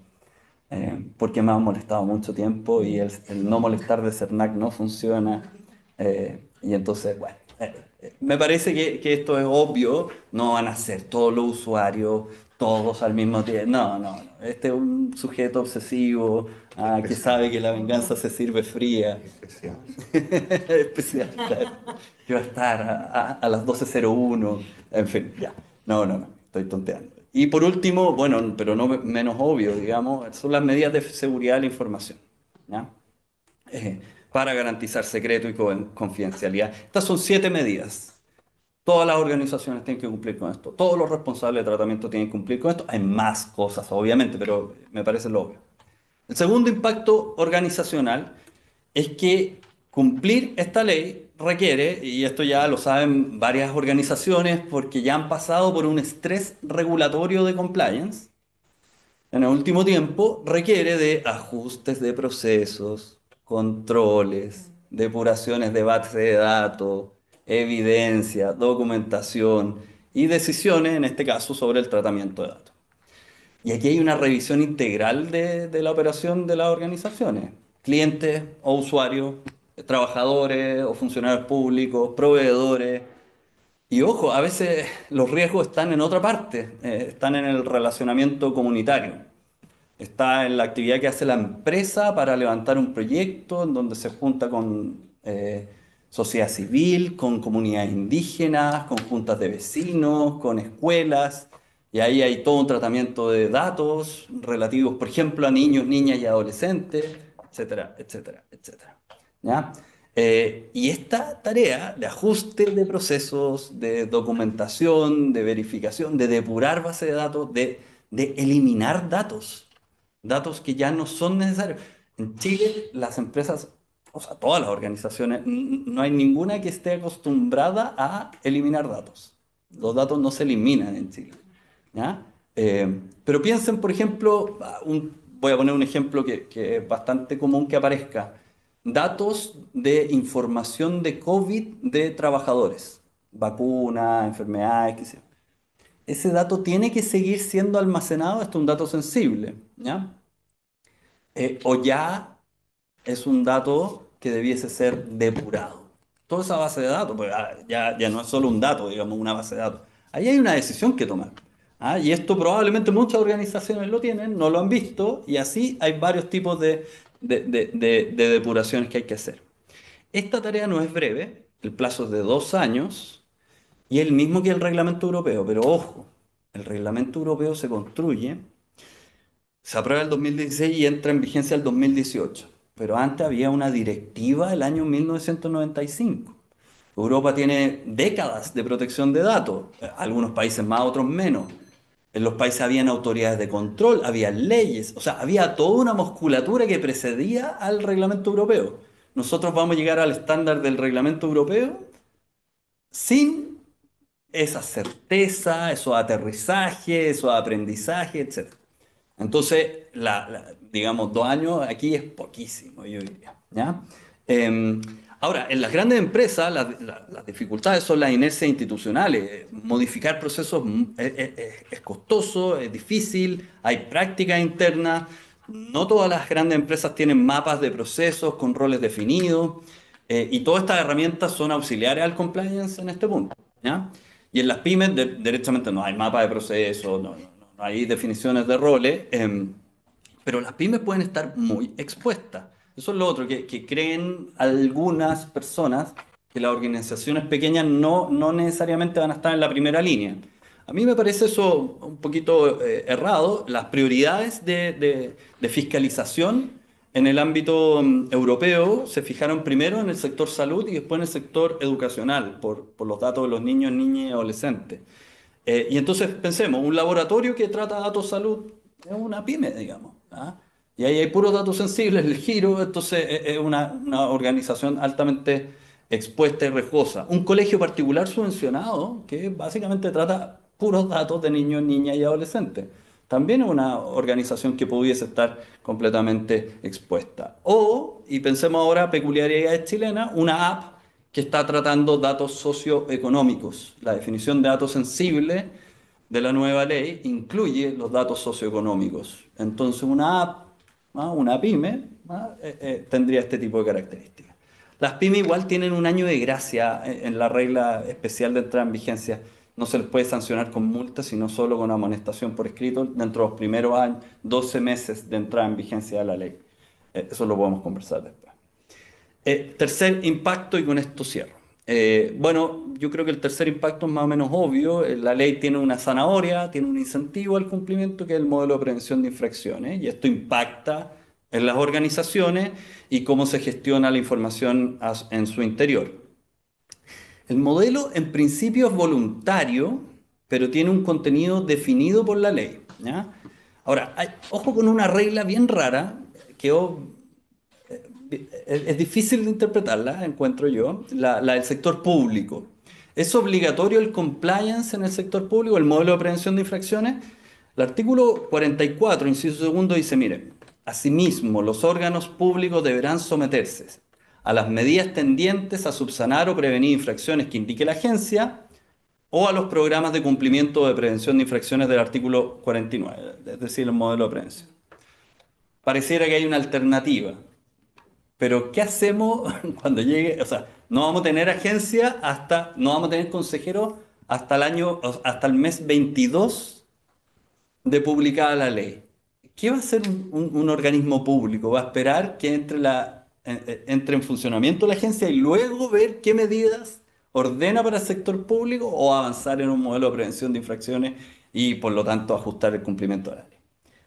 eh, porque me ha molestado mucho tiempo y el, el no molestar de CERNAC no funciona. eh, y entonces, bueno, eh, eh, me parece que, que esto es obvio, no van a ser todos los usuarios, todos al mismo tiempo. No, no, no. Este es un sujeto obsesivo ah, que Especial. sabe que la venganza se sirve fría. Especial. Especial, claro. Que va a estar a, a- a las doce cero uno, en fin, ya. No, no, no, estoy tonteando. Y por último, bueno, pero no me- menos obvio, digamos, son las medidas de seguridad de la información, ¿ya? Eh, para garantizar secreto y con- confidencialidad. Estas son siete medidas. Todas las organizaciones tienen que cumplir con esto. Todos los responsables de tratamiento tienen que cumplir con esto. Hay más cosas, obviamente, pero me parece lo obvio. El segundo impacto organizacional es que cumplir esta ley requiere, y esto ya lo saben varias organizaciones porque ya han pasado por un estrés regulatorio de compliance, en el último tiempo requiere de ajustes de procesos, controles, depuraciones de base de datos, evidencia, documentación y decisiones, en este caso, sobre el tratamiento de datos. Y aquí hay una revisión integral de, de la operación de las organizaciones, clientes o usuarios, trabajadores o funcionarios públicos, proveedores. Y ojo, a veces los riesgos están en otra parte, eh, están en el relacionamiento comunitario, está en la actividad que hace la empresa para levantar un proyecto en donde se junta con eh, sociedad civil, con comunidades indígenas, con juntas de vecinos, con escuelas. Y ahí hay todo un tratamiento de datos relativos, por ejemplo, a niños, niñas y adolescentes, etcétera, etcétera, etcétera. ¿Ya? Eh, y esta tarea de ajuste de procesos, de documentación, de verificación, de depurar base de datos, de, de eliminar datos, datos que ya no son necesarios. En Chile, las empresas, o sea, todas las organizaciones, n- no hay ninguna que esté acostumbrada a eliminar datos. Los datos no se eliminan en Chile. ¿Ya? Eh, pero piensen, por ejemplo, ah, un- voy a poner un ejemplo que, que es bastante común que aparezca. Datos de información de COVID de trabajadores, vacunas, enfermedades, qué sé yo. Ese dato tiene que seguir siendo almacenado, esto es un dato sensible, ¿ya? Eh, o ya es un dato que debiese ser depurado. Toda esa base de datos, pues ah, ya, ya no es solo un dato, digamos, una base de datos. Ahí hay una decisión que tomar. ¿Ah? Y esto probablemente muchas organizaciones lo tienen, no lo han visto, y así hay varios tipos de, de, de- de- de depuraciones que hay que hacer. Esta tarea no es breve, el plazo es de dos años, y es el mismo que el reglamento europeo, pero ojo, el reglamento europeo se construye, se aprueba el dos mil dieciséis y entra en vigencia el dos mil dieciocho. Pero antes había una directiva del año mil novecientos noventa y cinco. Europa tiene décadas de protección de datos, algunos países más, otros menos. En los países habían autoridades de control, había leyes, o sea, había toda una musculatura que precedía al reglamento europeo. Nosotros vamos a llegar al estándar del reglamento europeo sin esa certeza, esos aterrizajes, esos aprendizajes, etcétera. Entonces, la- la- digamos, dos años aquí es poquísimo, yo diría. ¿Ya? Eh, ahora, en las grandes empresas, las, la- las dificultades son las inercias institucionales. Modificar procesos mm, es, es- es- es costoso, es difícil, hay prácticas internas. No todas las grandes empresas tienen mapas de procesos con roles definidos. eh, y todas estas herramientas son auxiliares al compliance en este punto. ¿Ya? Y en las pymes, de- derechamente, no hay mapa de procesos, no, no, no, no hay definiciones de roles, em, pero las pymes pueden estar muy expuestas. Eso es lo otro, que, que creen algunas personas que las organizaciones pequeñas no, no necesariamente van a estar en la primera línea. A mí me parece eso un poquito eh, errado. Las prioridades de, de- de fiscalización En el ámbito mm, europeo se fijaron primero en el sector salud y después en el sector educacional, por, por los datos de los niños, niñas y adolescentes. Eh, y entonces pensemos, un laboratorio que trata datos salud es una pyme, digamos. ¿Ah? Y ahí hay puros datos sensibles, el giro, entonces es es una, una organización altamente expuesta y riesgosa. Un colegio particular subvencionado que básicamente trata puros datos de niños, niñas y adolescentes. También es una organización que pudiese estar completamente expuesta. O, y pensemos ahora, peculiaridades chilenas, una app que está tratando datos socioeconómicos. La definición de datos sensibles de la nueva ley incluye los datos socioeconómicos. Entonces, una app, ¿ah? Una pyme, ¿ah? eh, eh, tendría este tipo de características. Las pymes igual tienen un año de gracia en, en la regla especial de entrada en vigencia. No se les puede sancionar con multa, sino solo con amonestación por escrito dentro de los primeros años, doce meses de entrada en vigencia de la ley. Eh, eso lo podemos conversar después. Eh, tercer impacto, y con esto cierro. Eh, bueno, yo creo que el tercer impacto es más o menos obvio. Eh, La ley tiene una zanahoria, tiene un incentivo al cumplimiento, que es el modelo de prevención de infracciones, y esto impacta en las organizaciones y cómo se gestiona la información as- en su interior. El modelo en principio es voluntario, pero tiene un contenido definido por la ley. ¿Ya? Ahora, hay- ojo con una regla bien rara que oh, es, es difícil de interpretarla, encuentro yo, la, la del sector público. ¿Es obligatorio el compliance en el sector público, el modelo de prevención de infracciones? El artículo cuarenta y cuatro, inciso segundo, dice, mire, asimismo, los órganos públicos deberán someterse a las medidas tendientes a subsanar o prevenir infracciones que indique la agencia o a los programas de cumplimiento de prevención de infracciones del artículo cuarenta y nueve, es decir, el modelo de prevención. Pareciera que hay una alternativa. Pero ¿qué hacemos cuando llegue? O sea, no vamos a tener agencia hasta, no vamos a tener consejero hasta el año, hasta el mes veintidós de publicada la ley. ¿Qué va a hacer un, un- un organismo público? ¿Va a esperar que entre, la, eh, eh, entre en funcionamiento la agencia y luego ver qué medidas ordena para el sector público o avanzar en un modelo de prevención de infracciones y por lo tanto ajustar el cumplimiento de la ley?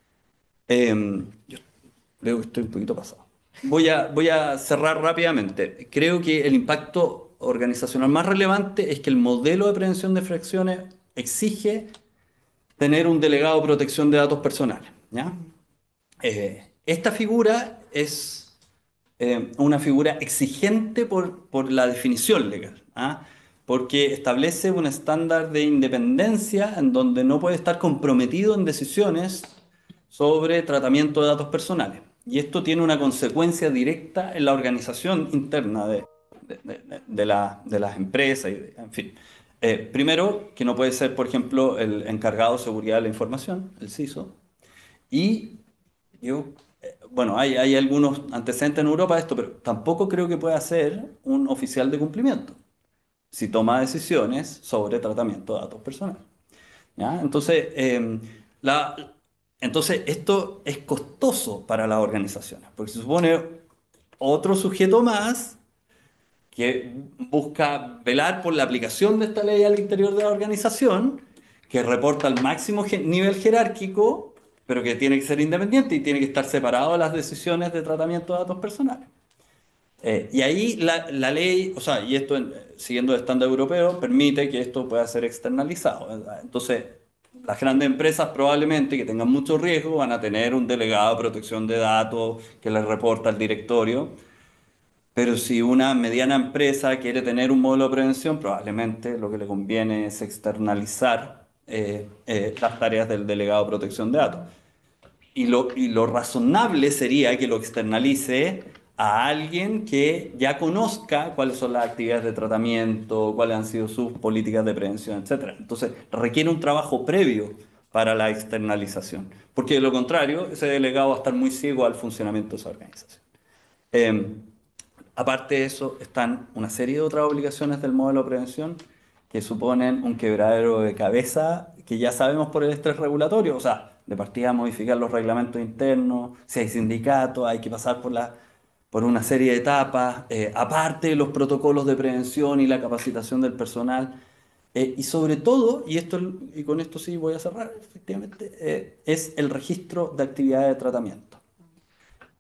Em, yo creo que estoy un poquito pasado. Voy a, voy a cerrar rápidamente. Creo que el impacto organizacional más relevante es que el modelo de prevención de infracciones exige tener un delegado de protección de datos personales. ¿Ya? Eh, esta figura es eh, una figura exigente por, por la definición legal, ¿ah? Porque establece un estándar de independencia en donde no puede estar comprometido en decisiones sobre tratamiento de datos personales. Y esto tiene una consecuencia directa en la organización interna de, de, de- de la- de las empresas, y de- en fin. Eh, primero, que no puede ser, por ejemplo, el encargado de seguridad de la información, el C I S O, y yo, eh, bueno, hay, hay algunos antecedentes en Europa de esto, pero tampoco creo que pueda ser un oficial de cumplimiento si toma decisiones sobre tratamiento de datos personales. ¿Ya? Entonces, eh, la- entonces, esto es costoso para las organizaciones, porque se supone otro sujeto más que busca velar por la aplicación de esta ley al interior de la organización, que reporta al máximo ge- nivel jerárquico, pero que tiene que ser independiente y tiene que estar separado de las decisiones de tratamiento de datos personales. Eh, y ahí la, la ley, o sea, y esto en- siguiendo el estándar europeo, permite que esto pueda ser externalizado, ¿verdad? Entonces, las grandes empresas probablemente que tengan mucho riesgo van a tener un delegado de protección de datos que les reporta al directorio, pero si una mediana empresa quiere tener un módulo de prevención, probablemente lo que le conviene es externalizar eh, eh, las tareas del delegado de protección de datos. Y lo, y lo razonable sería que lo externalice a alguien que ya conozca cuáles son las actividades de tratamiento, cuáles han sido sus políticas de prevención, etcétera. Entonces, requiere un trabajo previo para la externalización, porque de lo contrario, ese delegado va a estar muy ciego al funcionamiento de esa organización. Eh, Aparte de eso, están una serie de otras obligaciones del modelo de prevención que suponen un quebradero de cabeza que ya sabemos por el estrés regulatorio. O sea, de partida modificar los reglamentos internos, si hay sindicatos, hay que pasar por, la, por una serie de etapas, eh, aparte de los protocolos de prevención y la capacitación del personal. Eh, y sobre todo, y, esto, y con esto sí voy a cerrar, efectivamente, eh, es el registro de actividades de tratamiento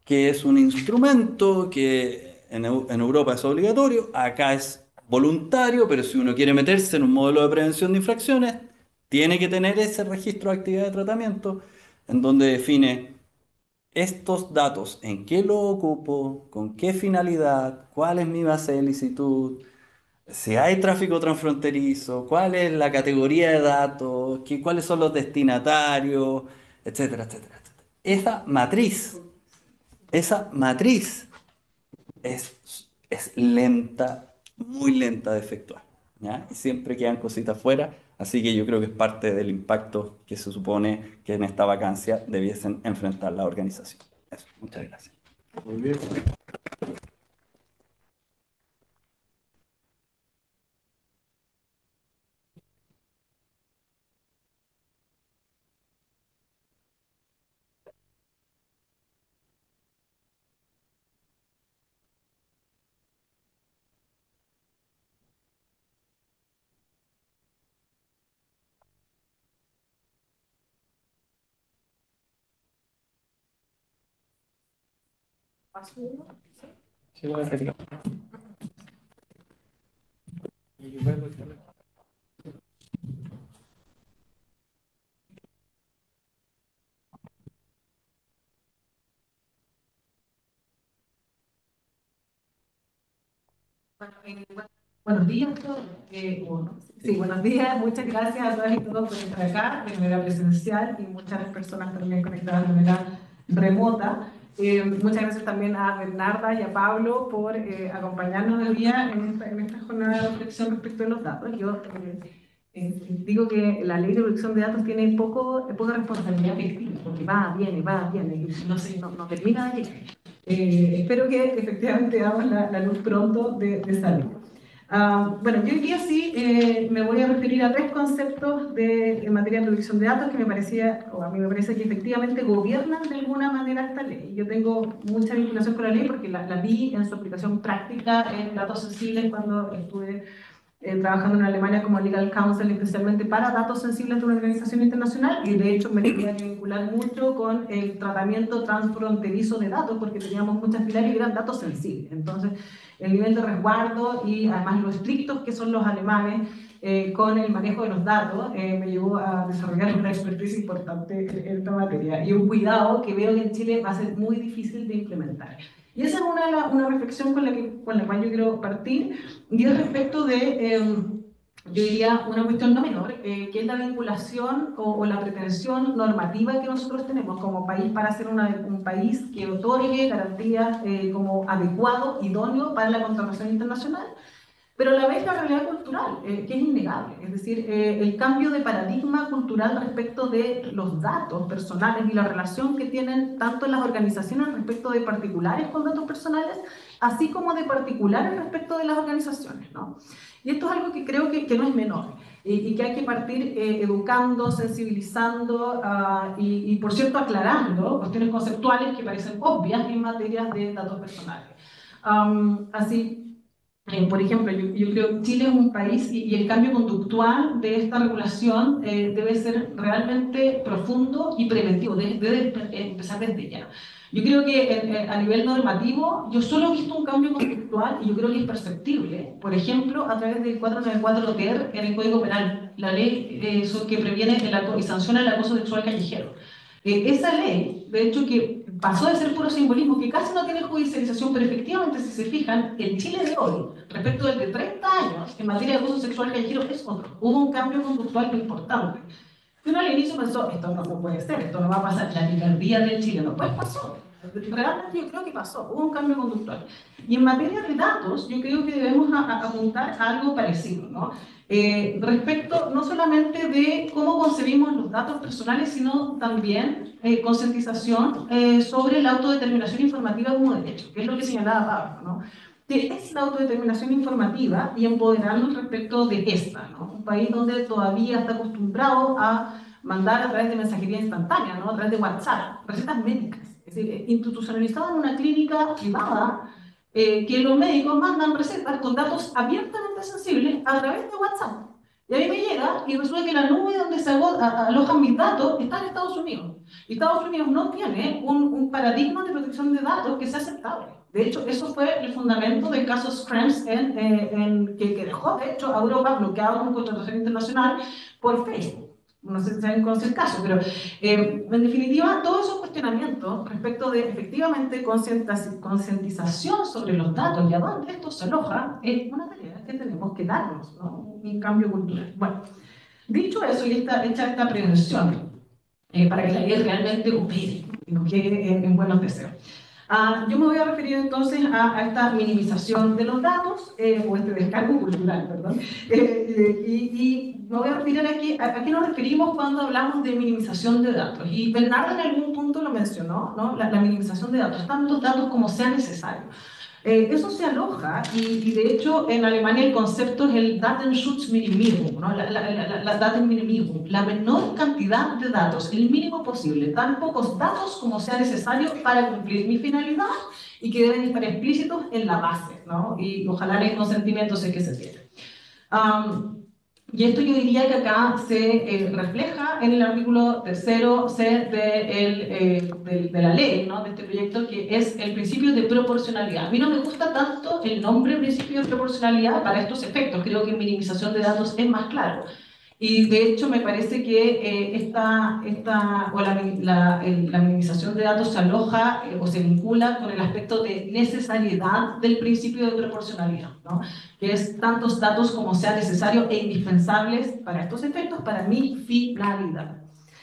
que es un instrumento que en, en Europa es obligatorio, acá es voluntario, pero si uno quiere meterse en un modelo de prevención de infracciones, tiene que tener ese registro de actividad de tratamiento en donde define estos datos, en qué lo ocupo, con qué finalidad, cuál es mi base de licitud, si hay tráfico transfronterizo, cuál es la categoría de datos, qué, cuáles son los destinatarios, etcétera, etcétera, etcétera. Esa matriz, esa matriz es, es lenta, muy lenta de efectuar, ¿ya? Y siempre quedan cositas fuera, así que yo creo que es parte del impacto que se supone que en esta vacancia debiesen enfrentar la organización. Eso, muchas gracias. Muy bien. Sí, voy a hacerlo. Bueno, eh, bueno, buenos días a todos. Eh, bueno, sí, buenos días. Muchas gracias a todas y todos por estar acá de manera presencial y muchas personas también conectadas de manera remota. Eh, muchas gracias también a Bernarda y a Pablo por eh, acompañarnos hoy día en esta, en esta jornada de reflexión respecto de los datos. Yo eh, eh, digo que la ley de protección de datos tiene poco, poca responsabilidad efectiva, porque va, viene, va, viene, y no, sé, no, no termina de llegar. Eh, espero que efectivamente damos la, la luz pronto de, de esa ley. Uh, bueno, yo hoy día sí eh, me voy a referir a tres conceptos de, en materia de protección de datos que me parecía, o a mí me parece que efectivamente gobiernan de alguna manera esta ley. Yo tengo mucha vinculación con la ley porque la, la vi en su aplicación práctica en datos sensibles cuando estuve eh, trabajando en Alemania como Legal Counsel, especialmente para datos sensibles de una organización internacional, y de hecho me tenía que vincular mucho con el tratamiento transfronterizo de datos, porque teníamos muchas pilares y eran datos sensibles. Entonces, el nivel de resguardo y además lo estrictos que son los alemanes eh, con el manejo de los datos eh, me llevó a desarrollar una expertise importante en esta materia y un cuidado que veo que en Chile va a ser muy difícil de implementar. Y esa es una, una reflexión con la, que, con la cual yo quiero partir, y es respecto de, eh, yo diría, una cuestión no menor, eh, que es la vinculación o, o la pretensión normativa que nosotros tenemos como país para ser una, un país que otorgue garantías eh, como adecuado, idóneo para la contratación internacional, pero a la vez la realidad cultural, eh, que es innegable. Es decir, eh, el cambio de paradigma cultural respecto de los datos personales y la relación que tienen tanto las organizaciones respecto de particulares con datos personales, así como de particulares respecto de las organizaciones, ¿no? Y esto es algo que creo que, que no es menor y, y que hay que partir eh, educando, sensibilizando uh, y, y, por cierto, aclarando cuestiones conceptuales que parecen obvias en materia de datos personales. Um, así, Eh, por ejemplo, yo, yo creo que Chile es un país y, y el cambio conductual de esta regulación eh, debe ser realmente profundo y preventivo, debe, debe empezar desde ya. Yo creo que eh, a nivel normativo, yo solo he visto un cambio conductual y yo creo que es perceptible, por ejemplo, a través del cuatrocientos noventa y cuatro T E R en el Código Penal, la ley eh, que previene el acoso y sanciona el acoso sexual callejero. Eh, esa ley, de hecho, que pasó de ser puro simbolismo, que casi no tiene judicialización, pero efectivamente, si se fijan, el Chile de hoy, respecto del de treinta años, en materia de abuso sexual callejero, es otro. Hubo un cambio conductual muy importante. Uno al inicio pensó, esto no, no puede ser, esto no va a pasar, la picardía del Chile, no, pues pasó. Realmente yo creo que pasó, hubo un cambio conductual. Y en materia de datos, yo creo que debemos a, a apuntar a algo parecido, ¿no? Eh, respecto no solamente de cómo concebimos los datos personales, sino también eh, concientización eh, sobre la autodeterminación informativa como derecho, que es lo que señalaba Pablo, ¿no? Que es la autodeterminación informativa y empoderarnos respecto de esta, ¿no? Un país donde todavía está acostumbrado a mandar a través de mensajería instantánea, ¿no? A través de WhatsApp, recetas médicas, es decir, institucionalizado en una clínica privada, eh, que los médicos mandan recetas con datos abiertamente sensibles a través de WhatsApp. Y a mí me llega y resulta que la nube donde se alo- a- alojan mis datos está en Estados Unidos. Y Estados Unidos no tiene un, un paradigma de protección de datos que sea aceptable. De hecho, eso fue el fundamento del caso Schrems, en, eh, en, que, que dejó, de hecho, a Europa bloqueado con contratación internacional por Facebook. No sé si saben conocer el caso, pero eh, en definitiva, todos esos cuestionamientos respecto de efectivamente concientización sobre los datos y a dónde esto se aloja es una tarea que tenemos que darnos, ¿no? Un cambio cultural. Bueno, dicho eso y esta, hecha esta prevención, eh, para que la ley realmente opere y nos llegue en, en buenos deseos. Uh, yo me voy a referir entonces a, a esta minimización de los datos, eh, o este descargo cultural, perdón, eh, eh, y, y me voy a referir aquí a, a qué nos referimos cuando hablamos de minimización de datos. Y Bernardo en algún punto lo mencionó, ¿no? la, la minimización de datos, tantos datos como sea necesario. Eh, eso se aloja, y, y de hecho en Alemania el concepto es el Datenschutzminimierung, ¿no? la, la, la, la Datenminimierung, la menor cantidad de datos, el mínimo posible, tan pocos datos como sea necesario para cumplir mi finalidad y que deben estar explícitos en la base, ¿no? Y ojalá el consentimiento sé que se tiene. Um, Y esto yo diría que acá se eh, refleja en el artículo tercero C de, el, eh, de, de la ley, ¿no? De este proyecto, que es el principio de proporcionalidad. A mí no me gusta tanto el nombre principio de proporcionalidad para estos efectos, creo que en minimización de datos es más claro. Y de hecho me parece que eh, esta, esta, o la, la, el, la minimización de datos se aloja eh, o se vincula con el aspecto de necesariedad del principio de proporcionalidad, ¿no? Que es tantos datos como sea necesario e indispensables para estos efectos, para mi finalidad.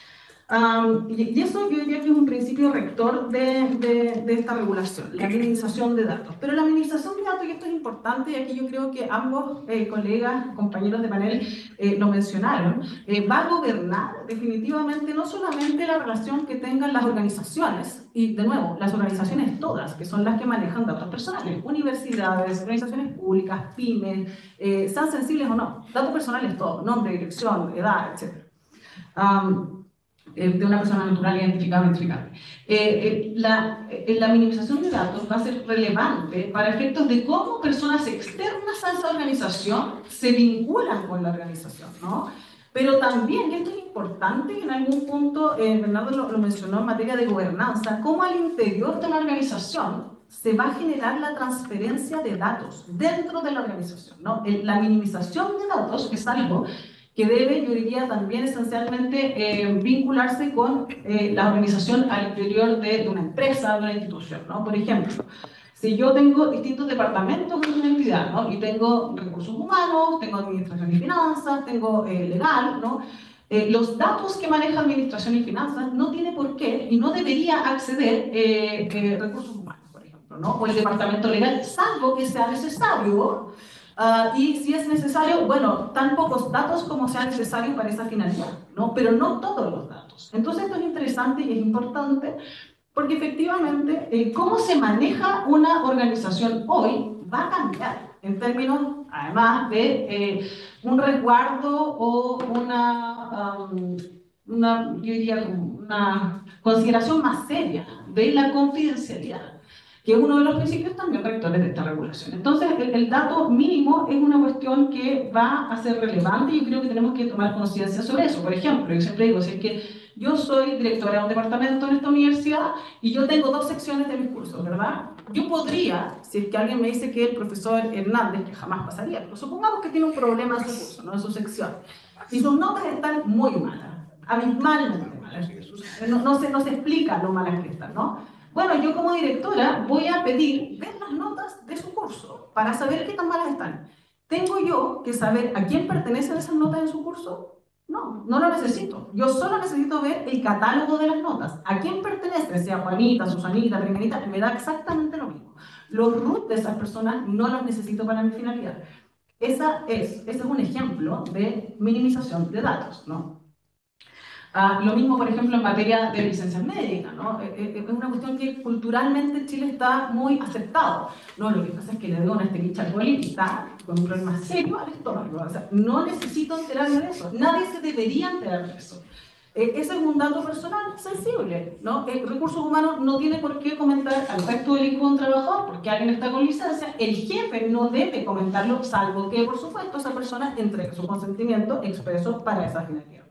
Um, y, y eso yo diría que es un principio rector de, de, de esta regulación, la minimización de datos. Pero la minimización de datos, y esto es importante, y aquí yo creo que ambos eh, colegas, compañeros de panel eh, lo mencionaron, eh, va a gobernar definitivamente no solamente la relación que tengan las organizaciones, y de nuevo, las organizaciones todas, que son las que manejan datos personales, universidades, organizaciones públicas, pymes, eh, sean sensibles o no, datos personales todo, nombre, dirección, edad, etcétera. Um, de una persona natural identificada o identificable. Eh, eh, la, eh, la minimización de datos va a ser relevante para efectos de cómo personas externas a esa organización se vinculan con la organización, ¿no? Pero también, y esto es importante, en algún punto, eh, Bernardo lo, lo mencionó en materia de gobernanza, cómo al interior de la organización se va a generar la transferencia de datos dentro de la organización, ¿no? La minimización de datos es algo que debe, yo diría, también esencialmente eh, vincularse con eh, la organización al interior de, de una empresa, de una institución, ¿no? Por ejemplo, si yo tengo distintos departamentos en una entidad, ¿no? Y tengo recursos humanos, tengo administración y finanzas, tengo eh, legal, ¿no? Eh, los datos que maneja administración y finanzas no tiene por qué y no debería acceder eh, eh, recursos humanos, por ejemplo, ¿no? O el departamento legal, salvo que sea necesario. Uh, y si es necesario, bueno, tan pocos datos como sean necesarios para esa finalidad, ¿no? Pero no todos los datos. Entonces esto es interesante y es importante porque efectivamente eh, cómo se maneja una organización hoy va a cambiar en términos, además de eh, un resguardo o una, um, una, yo diría, una consideración más seria de la confidencialidad, que es uno de los principios también rectores de esta regulación. Entonces, el, el dato mínimo es una cuestión que va a ser relevante y yo creo que tenemos que tomar conciencia sobre eso. Por ejemplo, yo siempre digo, si es que yo soy directora de un departamento en esta universidad y yo tengo dos secciones de mis cursos, ¿verdad? Yo podría, si es que alguien me dice que el profesor Hernández, que jamás pasaría, pero supongamos que tiene un problema en su curso, ¿no? En su sección, y sus notas están muy malas, abismalmente malas, no, no, se, no se explica lo malas que están, ¿no? Bueno, yo como directora voy a pedir ver las notas de su curso para saber qué tan malas están. ¿Tengo yo que saber a quién pertenecen esas notas en su curso? No, no lo necesito. Yo solo necesito ver el catálogo de las notas. ¿A quién pertenece? Sea Juanita, Susanita, Primerita, me da exactamente lo mismo. Los root de esas personas no los necesito para mi finalidad. Esa es, ese es un ejemplo de minimización de datos, ¿no? Uh, lo mismo, por ejemplo, en materia de licencias médicas, ¿no? Es, es una cuestión que culturalmente en Chile está muy aceptado, ¿no? Lo que pasa es que le doy una esterilla alcohólica y está con un problema serio al estómago, o sea, no necesito enterarme de eso, nadie se debería enterar de eso. Eh, ese es un dato personal sensible, ¿no? Eh, recursos humanos no tiene por qué comentar al resto del equipo de un trabajador porque alguien está con licencia. El jefe no debe comentarlo, salvo que, por supuesto, esa persona entregue su consentimiento expreso para esa finalidad.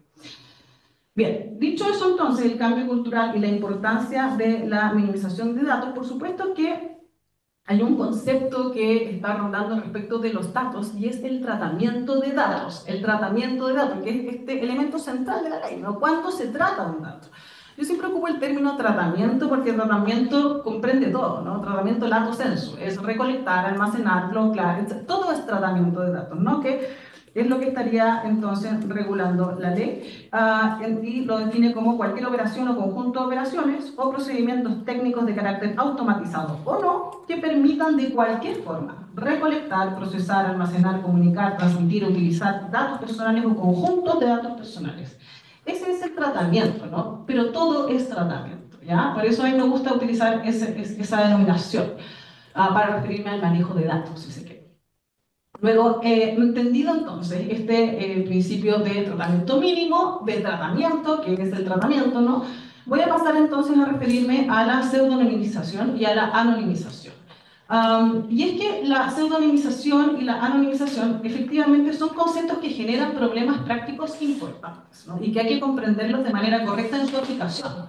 Bien, dicho eso entonces, el cambio cultural y la importancia de la minimización de datos, por supuesto que hay un concepto que está rondando respecto de los datos y es el tratamiento de datos. El tratamiento de datos, que es este elemento central de la ley, ¿no? ¿Cuándo se trata un dato? Yo siempre ocupo el término tratamiento porque tratamiento comprende todo, ¿no? Tratamiento lato sensu, es recolectar, almacenar, bloquear, etcétera. Todo es tratamiento de datos, ¿no? Que es lo que estaría entonces regulando la ley uh, y lo define como cualquier operación o conjunto de operaciones o procedimientos técnicos de carácter automatizado o no que permitan de cualquier forma recolectar, procesar, almacenar, comunicar, transmitir, utilizar datos personales o conjuntos de datos personales. Ese es el tratamiento, ¿no? Pero todo es tratamiento, ¿ya? Por eso a mí me gusta utilizar ese, esa denominación uh, para referirme al manejo de datos, si se quiere. Luego, eh, entendido entonces este eh, principio de tratamiento mínimo, de tratamiento, que es el tratamiento, ¿no? Voy a pasar entonces a referirme a la pseudonimización y a la anonimización. Um, y es que la pseudonimización y la anonimización efectivamente son conceptos que generan problemas prácticos importantes, ¿no? Y que hay que comprenderlos de manera correcta en su aplicación.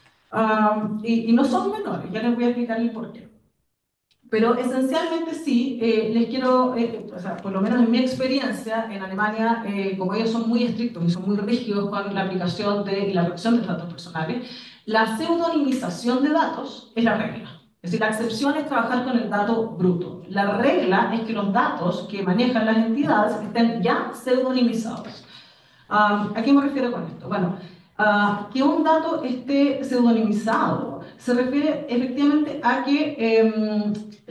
Um, y, y no son menores, ya les voy a explicar el porqué. Pero esencialmente sí, eh, les quiero, eh, o sea, por lo menos en mi experiencia en Alemania, eh, como ellos son muy estrictos y son muy rígidos con la aplicación de, y la protección de los datos personales, la pseudonimización de datos es la regla. Es decir, la excepción es trabajar con el dato bruto. La regla es que los datos que manejan las entidades estén ya pseudonimizados. Um, ¿A qué me refiero con esto? Bueno, uh, que un dato esté pseudonimizado se refiere efectivamente a que eh,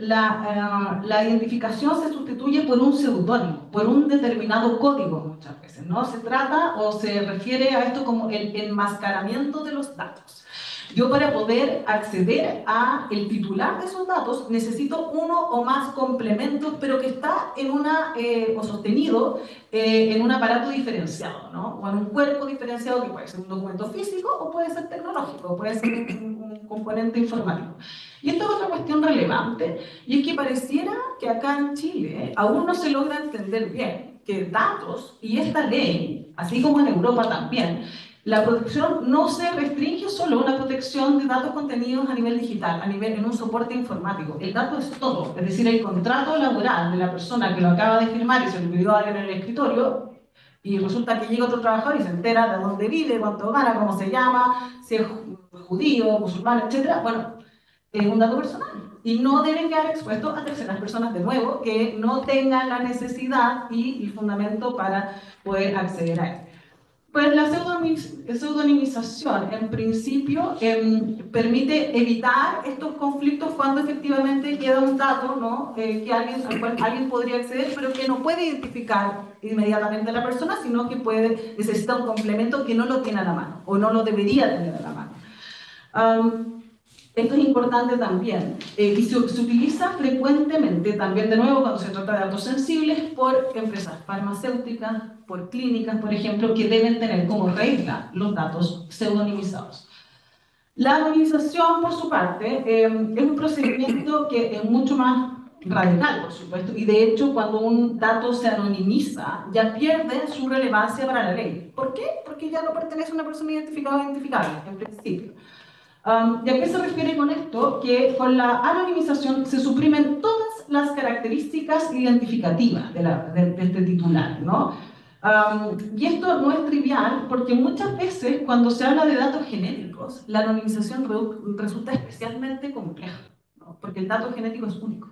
la, uh, la identificación se sustituye por un seudónimo, por un determinado código muchas veces, ¿no? Se trata o se refiere a esto como el enmascaramiento de los datos. Yo para poder acceder a el titular de esos datos necesito uno o más complementos, pero que está en una, eh, o sostenido eh, en un aparato diferenciado, ¿no? O en un cuerpo diferenciado que puede ser un documento físico o puede ser tecnológico, puede ser un, un componente informático. Y esta es otra cuestión relevante, y es que pareciera que acá en Chile aún no se logra entender bien que datos y esta ley, así como en Europa también, la protección no se restringe solo a una protección de datos contenidos a nivel digital, a nivel en un soporte informático. El dato es todo, es decir, el contrato laboral de la persona que lo acaba de firmar y se lo pidió a alguien en el escritorio, y resulta que llega otro trabajador y se entera de dónde vive, cuánto gana, cómo se llama, si es judío, musulmán, etcétera. Bueno, es un dato personal y no deben quedar expuestos a terceras personas de nuevo que no tengan la necesidad y el fundamento para poder acceder a él. Pues la pseudonimización, en principio, eh, permite evitar estos conflictos cuando efectivamente queda un dato, ¿no? eh, que alguien, al cual alguien podría acceder, pero que no puede identificar inmediatamente a la persona, sino que puede, necesita un complemento que no lo tiene a la mano, o no lo debería tener a la mano. Um, Esto es importante también, eh, y se, se utiliza frecuentemente también, de nuevo, cuando se trata de datos sensibles, por empresas farmacéuticas, por clínicas, por ejemplo, que deben tener como regla los datos pseudonimizados. La anonimización, por su parte, eh, es un procedimiento que es mucho más radical, por supuesto, y de hecho, cuando un dato se anonimiza, ya pierde su relevancia para la ley. ¿Por qué? Porque ya no pertenece a una persona identificada o identificable, en principio. Um, ¿Y a qué se refiere con esto? Que con la anonimización se suprimen todas las características identificativas de, la, de, de este titular, ¿no? Um, y esto no es trivial porque muchas veces cuando se habla de datos genéticos, la anonimización re, resulta especialmente compleja, ¿no? Porque el dato genético es único.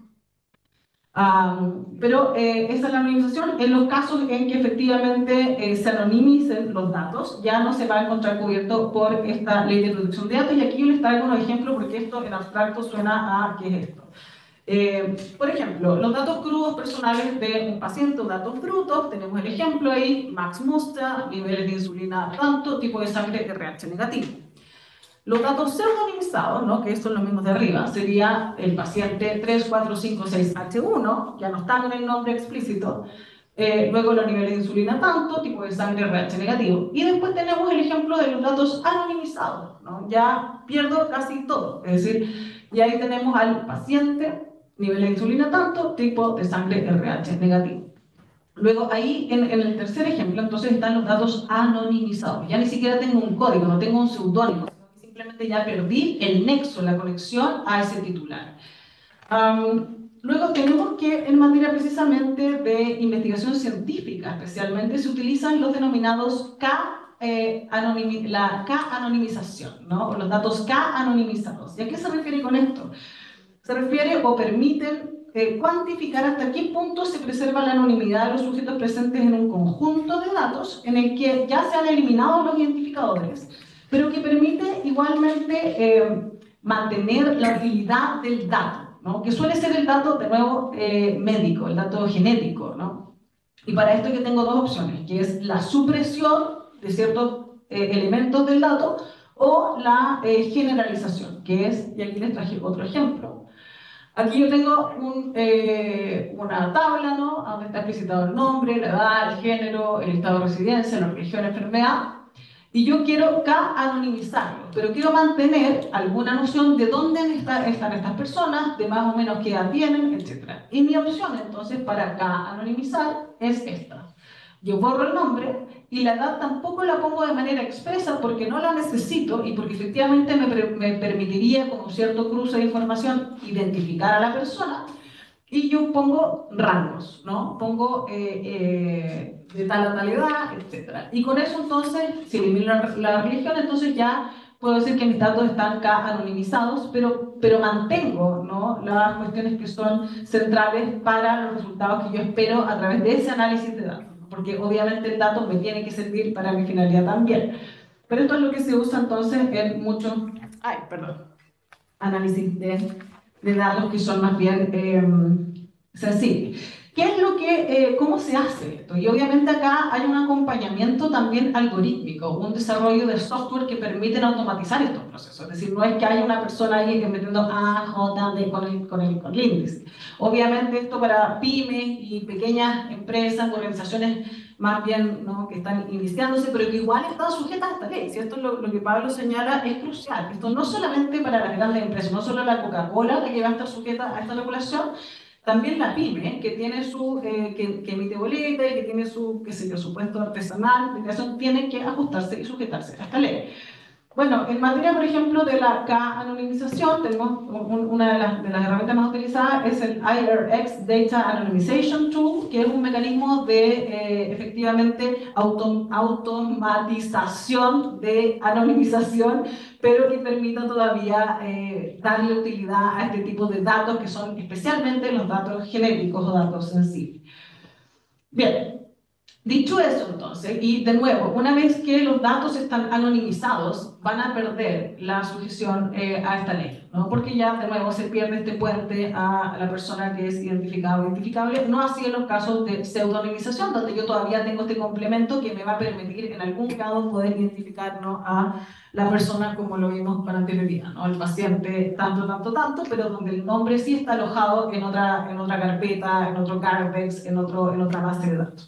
Um, pero eh, esa es la anonimización en los casos en que efectivamente eh, se anonimicen los datos, ya no se va a encontrar cubierto por esta ley de protección de datos, y aquí yo les traigo unos ejemplos porque esto en abstracto suena a ¿qué es esto? Eh, por ejemplo, los datos crudos personales de un paciente o datos brutos, tenemos el ejemplo ahí, Max Muster, niveles de insulina tanto, tipo de sangre R H negativo. Los datos pseudonimizados, ¿no? Que son los mismos de arriba, sería el paciente tres cuatro cinco seis H uno, ya no está con el nombre explícito, Eh, luego los niveles de insulina tanto, tipo de sangre R H negativo. Y después tenemos el ejemplo de los datos anonimizados, ¿no? Ya pierdo casi todo. Es decir, y ahí tenemos al paciente, nivel de insulina tanto, tipo de sangre R H negativo. Luego ahí, en, en el tercer ejemplo, entonces están los datos anonimizados. Ya ni siquiera tengo un código, no tengo un seudónimo. Simplemente ya perdí el nexo, la conexión a ese titular. Um, Luego tenemos que en materia precisamente de investigación científica, especialmente, se utilizan los denominados K, eh, anonimi, la K-anonimización, ¿no? O los datos K-anonimizados. ¿Y a qué se refiere con esto? Se refiere o permiten eh, cuantificar hasta qué punto se preserva la anonimidad de los sujetos presentes en un conjunto de datos en el que ya se han eliminado los identificadores, pero que permite igualmente eh, mantener la utilidad del dato, ¿no? Que suele ser el dato, de nuevo, eh, médico, el dato genético, ¿no? Y para esto yo tengo dos opciones, que es la supresión de ciertos eh, elementos del dato o la eh, generalización, que es, y aquí les traje otro ejemplo. Aquí yo tengo un, eh, una tabla, ¿no? Donde está explicitado el nombre, la edad, el género, el estado de residencia, la religión, la enfermedad. Y yo quiero K-anonimizarlo, pero quiero mantener alguna noción de dónde está, están estas personas, de más o menos qué edad tienen, etcétera. Y mi opción entonces para K-anonimizar es esta. Yo borro el nombre y la edad tampoco la pongo de manera expresa porque no la necesito y porque efectivamente me, me permitiría, con un cierto cruce de información, identificar a la persona. Y yo pongo rangos, ¿no? Pongo eh, eh, de tal a tal edad, etcétera. Y con eso entonces, si elimino la, la religión, entonces ya puedo decir que mis datos están acá anonimizados, pero, pero mantengo, ¿no? Las cuestiones que son centrales para los resultados que yo espero a través de ese análisis de datos, ¿no? Porque obviamente el dato me tiene que servir para mi finalidad también. Pero esto es lo que se usa entonces en muchos, ay, perdón, análisis de, de datos que son más bien eh, sensibles. ¿Qué es lo que, eh, cómo se hace esto? Y obviamente acá hay un acompañamiento también algorítmico, un desarrollo de software que permiten automatizar estos procesos. Es decir, no es que haya una persona ahí que metiendo A, J, D con el, con el, con el índice. Obviamente esto para pymes y pequeñas empresas, organizaciones más bien, ¿no?, que están iniciándose, pero que igual están sujetas a esta ley. Si esto es lo, lo que Pablo señala, es crucial. Esto no solamente para las grandes empresas, no solo la Coca-Cola la que va a estar sujeta a esta regulación, también la pyme, que tiene su, eh, que, que emite boleta y que tiene su, qué sé yo, su puesto artesanal, tiene que ajustarse y sujetarse a esta ley. Bueno, en materia, por ejemplo, de la K-anonimización, tenemos un, una de las, de las herramientas más utilizadas, es el I R X Data Anonymization Tool, que es un mecanismo de, eh, efectivamente, auto, automatización de anonimización, pero que permita todavía eh, darle utilidad a este tipo de datos, que son especialmente los datos genéticos o datos sensibles. Bien. Dicho eso, entonces, y de nuevo, una vez que los datos están anonimizados, van a perder la sujeción eh, a esta ley, ¿no? Porque ya, de nuevo, se pierde este puente a la persona que es identificada o identificable, no así en los casos de pseudonimización, donde yo todavía tengo este complemento que me va a permitir, en algún grado, poder identificar, ¿no?, a la persona como lo vimos con anterioridad, ¿no? El paciente tanto, tanto, tanto, pero donde el nombre sí está alojado en otra, en otra carpeta, en otro Cardex, en, otro, en otra base de datos.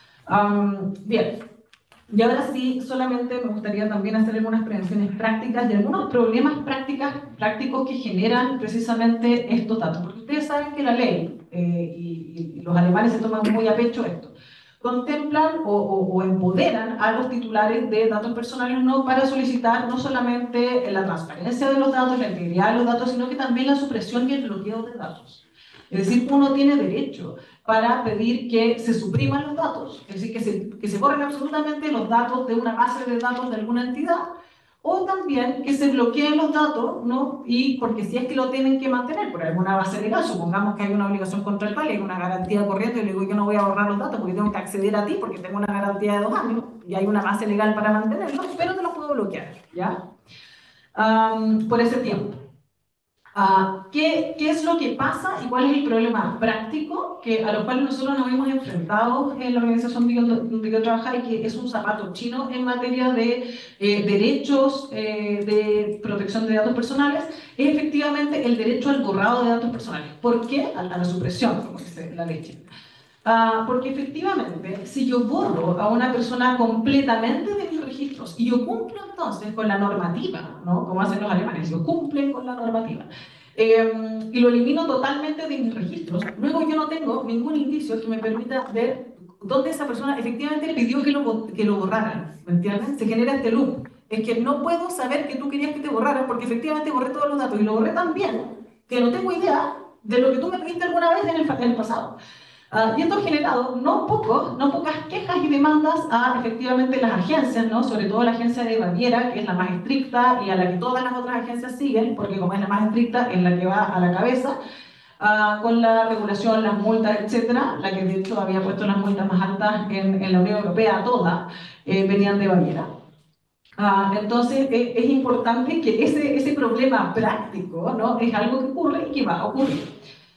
Um, bien, y ahora sí, solamente me gustaría también hacer algunas prevenciones prácticas de algunos problemas prácticas, prácticos que generan precisamente estos datos, porque ustedes saben que la ley, eh, y, y los alemanes se toman muy a pecho esto, contemplan o, o, o empoderan a los titulares de datos personales, no para solicitar no solamente la transparencia de los datos, la integridad de los datos, sino que también la supresión y el bloqueo de datos. Es decir, uno tiene derecho para pedir que se supriman los datos, es decir, que se, que se borren absolutamente los datos de una base de datos de alguna entidad, o también que se bloqueen los datos, ¿no? Y porque si es que lo tienen que mantener por alguna base legal, supongamos que hay una obligación contractual y hay una garantía corriente, y le digo, yo no voy a borrar los datos porque tengo que acceder a ti porque tengo una garantía de dos años y hay una base legal para mantenerlos, pero te los puedo bloquear, ¿ya? Um, por ese tiempo. Uh, ¿qué, ¿Qué es lo que pasa y cuál es el problema práctico que, a lo cual nosotros nos hemos enfrentado en la organización donde yo trabajo y que es un zapato chino en materia de eh, derechos eh, de protección de datos personales? Es efectivamente el derecho al borrado de datos personales. ¿Por qué? A, a la supresión, como dice la ley china. Ah, porque efectivamente, si yo borro a una persona completamente de mis registros y yo cumplo entonces con la normativa, ¿no? Como hacen los alemanes, yo cumplen con la normativa, eh, y lo elimino totalmente de mis registros, luego yo no tengo ningún indicio que me permita ver dónde esa persona efectivamente pidió que lo, que lo borraran, ¿me entienden? Se genera este loop. Es que no puedo saber que tú querías que te borraran porque efectivamente borré todos los datos y lo borré tan bien que no tengo idea de lo que tú me pediste alguna vez en el, en el pasado. Uh, y esto ha generado no, poco, no pocas quejas y demandas a efectivamente las agencias, ¿no? Sobre todo la agencia de Baviera, que es la más estricta y a la que todas las otras agencias siguen, porque como es la más estricta, es la que va a la cabeza, uh, con la regulación, las multas, etcétera, la que de hecho había puesto las multas más altas en, en la Unión Europea, todas eh, venían de Baviera. Uh, entonces eh, es importante que ese, ese problema práctico, ¿no? Es algo que ocurre y que va a ocurrir.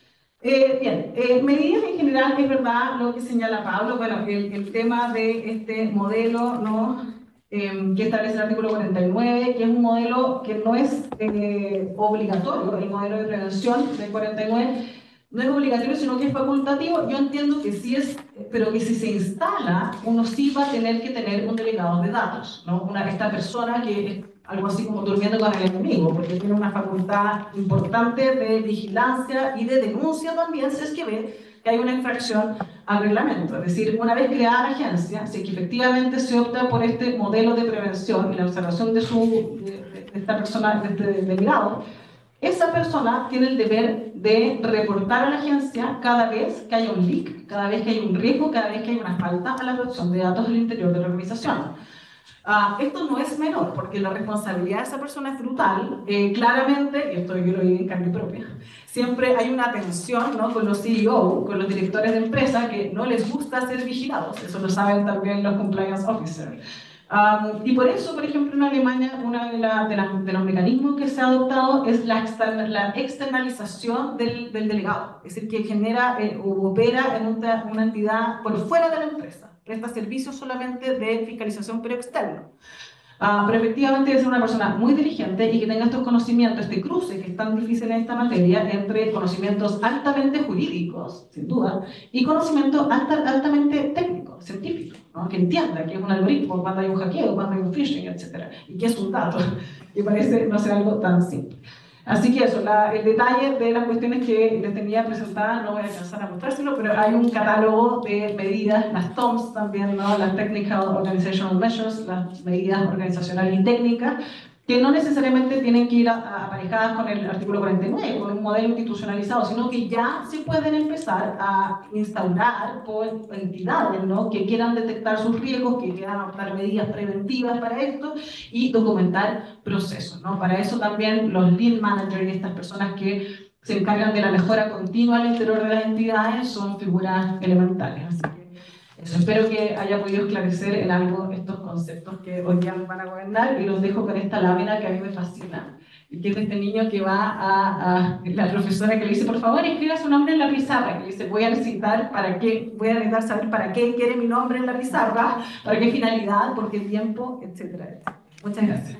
Eh, bien, eh, medidas en general, es verdad lo que señala Pablo, bueno, el, el tema de este modelo, ¿no? Eh, que establece el artículo cuarenta y nueve, que es un modelo que no es eh, obligatorio, el modelo de prevención del cuarenta y nueve no es obligatorio, sino que es facultativo. Yo entiendo que sí es, pero que si se instala, uno sí va a tener que tener un delegado de datos, ¿no? Una, esta persona que es algo así como durmiendo con el enemigo, porque tiene una facultad importante de vigilancia y de denuncia también, si es que ve que hay una infracción al reglamento. Es decir, una vez creada la agencia, si es que efectivamente se opta por este modelo de prevención y la observación de, su, de, de esta persona, de este delegado, esa persona tiene el deber de reportar a la agencia cada vez que haya un leak, cada vez que hay un riesgo, cada vez que hay una falta a la protección de datos del interior de la organización. Uh, esto no es menor, porque la responsabilidad de esa persona es brutal. Eh, claramente, y esto yo lo vi en carne propia, siempre hay una tensión, ¿no? Con los C E O, con los directores de empresa, que no les gusta ser vigilados. Eso lo saben también los compliance officers. Um, y por eso, por ejemplo, en Alemania, uno de, la, de, la, de los mecanismos que se ha adoptado es la, externa, la externalización del, del delegado. Es decir, que genera eh, o opera en una, una entidad por fuera de la empresa. Presta servicios solamente de fiscalización, pero externo. Uh, pero efectivamente debe ser una persona muy diligente y que tenga estos conocimientos, este cruce que es tan difícil en esta materia, entre conocimientos altamente jurídicos, sin duda, y conocimientos alta, altamente técnicos, científicos, ¿no? Que entienda qué es un algoritmo, cuando hay un hackeo, cuando hay un phishing, etcétera, y qué es un dato, que parece no ser algo tan simple. Así que eso, la, el detalle de las cuestiones que les tenía presentadas, no voy a alcanzar a mostrárselo, pero hay un catálogo de medidas, las T O M S también, ¿no? Las Technical Organizational Measures, las medidas organizacionales y técnicas, que no necesariamente tienen que ir a, a aparejadas con el artículo cuarenta y nueve, con un modelo institucionalizado, sino que ya se pueden empezar a instaurar por entidades, ¿no? Que quieran detectar sus riesgos, que quieran adoptar medidas preventivas para esto y documentar procesos, ¿no? Para eso también los lead managers y estas personas que se encargan de la mejora continua al interior de las entidades son figuras elementales. Así que eso, espero que haya podido esclarecer en algo estos conceptos que hoy día nos van a gobernar, y los dejo con esta lámina que a mí me fascina, y que es de este niño que va a, a la profesora que le dice, por favor, escriba su nombre en la pizarra, que le dice, voy a necesitar para qué, voy a necesitar saber para qué quiere mi nombre en la pizarra, para qué finalidad, por qué tiempo, etcétera, etcétera. Muchas gracias.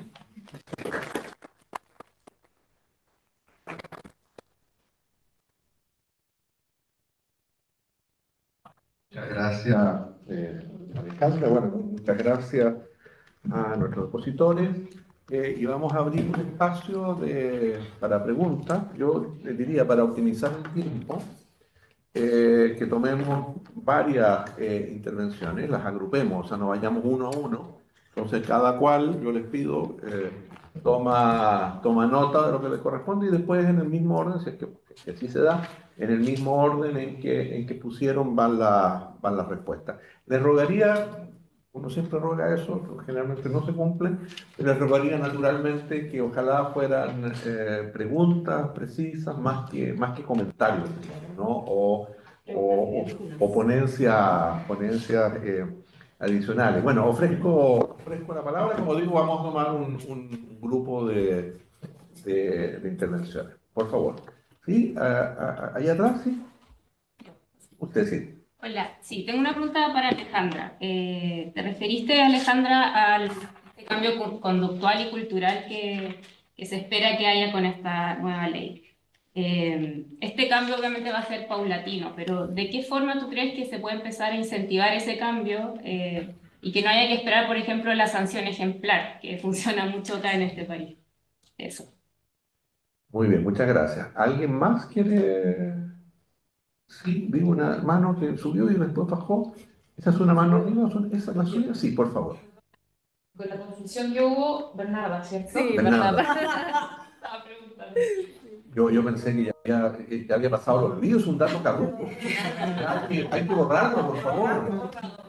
Muchas gracias, eh, Alejandra. Bueno, muchas gracias a nuestros expositores. Eh, y vamos a abrir un espacio de, para preguntas. Yo les diría, para optimizar el tiempo, eh, que tomemos varias eh, intervenciones, las agrupemos, o sea, no vayamos uno a uno. Entonces, cada cual, yo les pido, eh, toma, toma nota de lo que le corresponde y después en el mismo orden, si es que, que así se da, en el mismo orden en que, en que pusieron van, la, van las respuestas. Les rogaría, uno siempre roga eso, pero generalmente no se cumple, pero les rogaría naturalmente que ojalá fueran eh, preguntas precisas más que, más que comentarios, ¿no? O, o, o, o ponencias ponencia, eh, adicionales. Bueno, ofrezco, ofrezco la palabra. Como digo, vamos a tomar un, un grupo de, de, de intervenciones. Por favor. ¿Sí? ¿Ahí atrás? ¿Sí? Usted sí. Hola, sí, tengo una pregunta para Alejandra. Eh, ¿te referiste, Alejandra, al este cambio conductual y cultural que, que se espera que haya con esta nueva ley? Eh, este cambio obviamente va a ser paulatino, pero ¿de qué forma tú crees que se puede empezar a incentivar ese cambio eh, y que no haya que esperar, por ejemplo, la sanción ejemplar, que funciona mucho acá en este país? Eso. Muy bien, muchas gracias. ¿Alguien más quiere? Sí, vi una mano que subió y después bajó. ¿Esa es una mano arriba? ¿Esa es la suya? Sí, por favor. Con la confusión que hubo, Bernarda, ¿cierto? Sí, Bernarda. Bernarda. Estaba preguntando. Yo, yo pensé que ya había, que ya había pasado los olvido, es un dato caduco. Hay que, hay que borrarlo, por favor.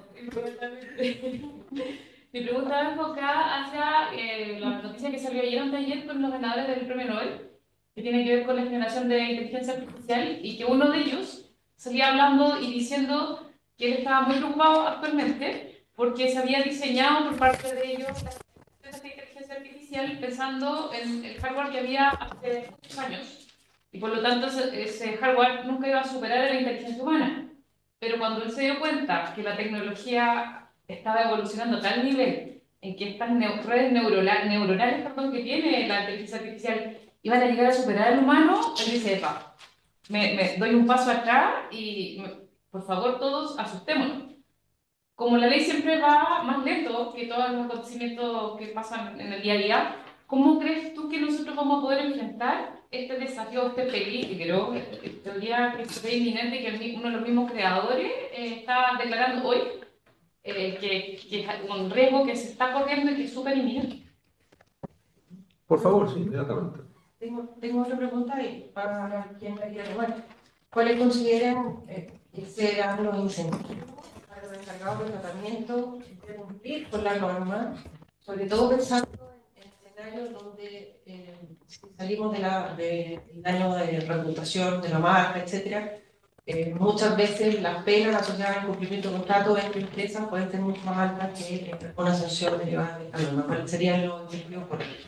Mi pregunta va enfocada hacia eh, la noticia que salió ayer o anteayer con los ganadores del Premio Nobel, que tiene que ver con la generación de inteligencia artificial, y que uno de ellos salía hablando y diciendo que él estaba muy preocupado actualmente porque se había diseñado por parte de ellos la inteligencia artificial pensando en el hardware que había hace muchos años. Y por lo tanto ese, ese hardware nunca iba a superar a la inteligencia humana. Pero cuando él se dio cuenta que la tecnología estaba evolucionando a tal nivel en que estas neu redes neuronales, neuronales perdón, que tiene la inteligencia artificial iban a llegar a superar al humano, él dice, epa, me, me doy un paso atrás y me, por favor todos asustémonos. Como la ley siempre va más lento que todos los acontecimientos que pasan en el día a día, ¿cómo crees tú que nosotros vamos a poder enfrentar este desafío, este peligro, en teoría que se ve inminente, que uno de los mismos creadores eh, está declarando hoy, eh, que, que es un riesgo que se está corriendo y que es súper inminente? Por favor, sí, inmediatamente. Tengo, tengo otra pregunta y para quien la quiera tomar. ¿Cuáles consideran eh, que serán los incentivos para los encargados del tratamiento de cumplir con la norma, sobre todo pensando en, en escenarios donde eh, si salimos de la, de, del daño de reputación de la marca, etcétera, eh, muchas veces las penas asociadas al cumplimiento de contrato entre empresas pueden ser mucho más altas que eh, una sanción derivada de esta norma? ¿Cuáles serían los incentivos por ello?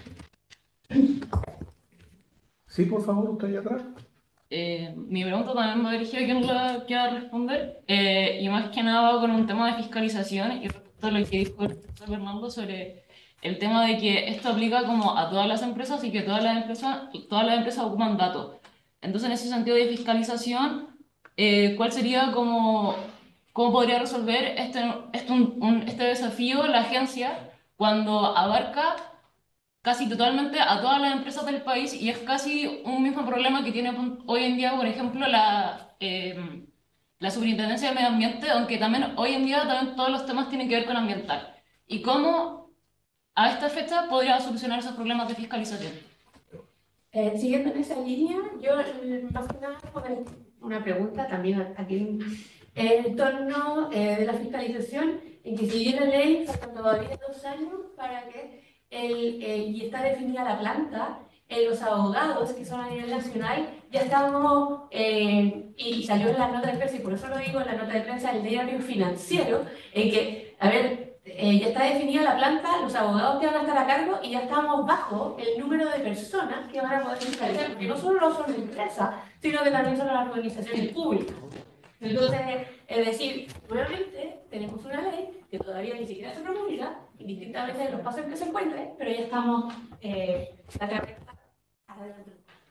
Sí, por favor, usted ahí atrás. Eh, mi pregunta también va dirigida a quien la quiera responder, eh, y más que nada va con un tema de fiscalización y respecto a lo que dijo el profesor Fernando sobre el tema de que esto aplica como a todas las empresas y que todas las empresas, todas las empresas ocupan datos. Entonces, en ese sentido de fiscalización, eh, ¿cuál sería como, cómo podría resolver este, este, un- un- este desafío la agencia cuando abarca casi totalmente a todas las empresas del país y es casi un mismo problema que tiene hoy en día, por ejemplo, la, eh, la Superintendencia de Medio Ambiente, aunque también hoy en día también todos los temas tienen que ver con ambiental? ¿Y cómo a esta fecha podría solucionar esos problemas de fiscalización? Eh, siguiendo en esa línea, yo eh, más que nada poner una pregunta también a, a ti, en torno eh, de la fiscalización, en que si bien la ley faltan todavía dos años para que el, el- y está definida la planta, eh, los abogados que son a nivel nacional ya estamos, eh, y salió en la nota de prensa, y por eso lo digo en la nota de prensa del diario Financiero, en que, a ver, eh, ya está definida la planta, los abogados que van a estar a cargo y ya estamos bajo el número de personas que van a poder fiscalizar, porque no solo son empresas, sino que también son las organizaciones públicas. Entonces, es decir, nuevamente tenemos una ley que todavía ni siquiera se promulga, indistintamente de los pasos en que se encuentre, pero ya estamos eh, la carrera adelante.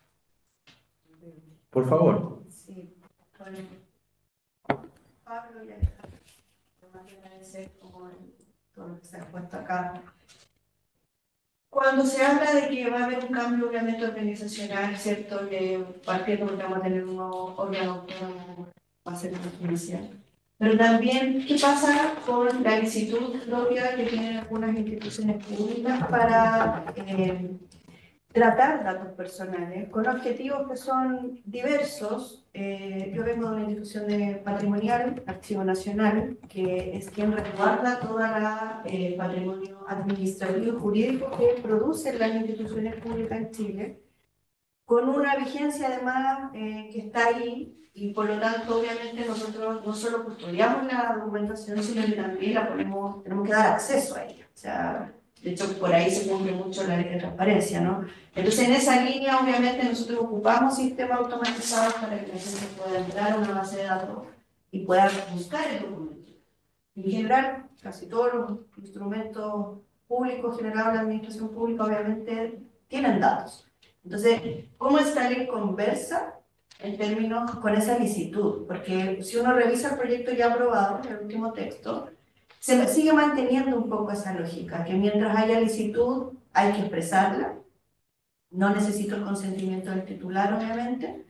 Por favor. Sí, bueno, Pablo y Alejandro, además de agradecer como el, todo lo que se ha puesto acá. Cuando se habla de que va a haber un cambio obviamente organizacional, ¿cierto? De partiendo porque vamos a tener un nuevo órgano autónomo, va a ser la judicial. Pero también, ¿qué pasa con la licitud propia que tienen algunas instituciones públicas para eh, tratar datos personales con objetivos que son diversos? Eh, yo vengo de una institución de patrimonial, Archivo Nacional, que es quien resguarda todo el eh, patrimonio administrativo y jurídico que producen las instituciones públicas en Chile, con una vigencia además eh, que está ahí, y por lo tanto obviamente nosotros no solo custodiamos la documentación, sino que también la ponemos, tenemos que dar acceso a ella. O sea, de hecho por ahí se cumple mucho la ley de transparencia, ¿no? Entonces en esa línea obviamente nosotros ocupamos sistemas automatizados para que la gente pueda entrar a una base de datos y pueda buscar el documento. En general, casi todos los instrumentos públicos generados en la administración pública obviamente tienen datos. Entonces, ¿cómo esta ley conversa en términos con esa licitud? Porque si uno revisa el proyecto ya aprobado, el último texto, se sigue manteniendo un poco esa lógica, que mientras haya licitud hay que expresarla. No necesito el consentimiento del titular, obviamente,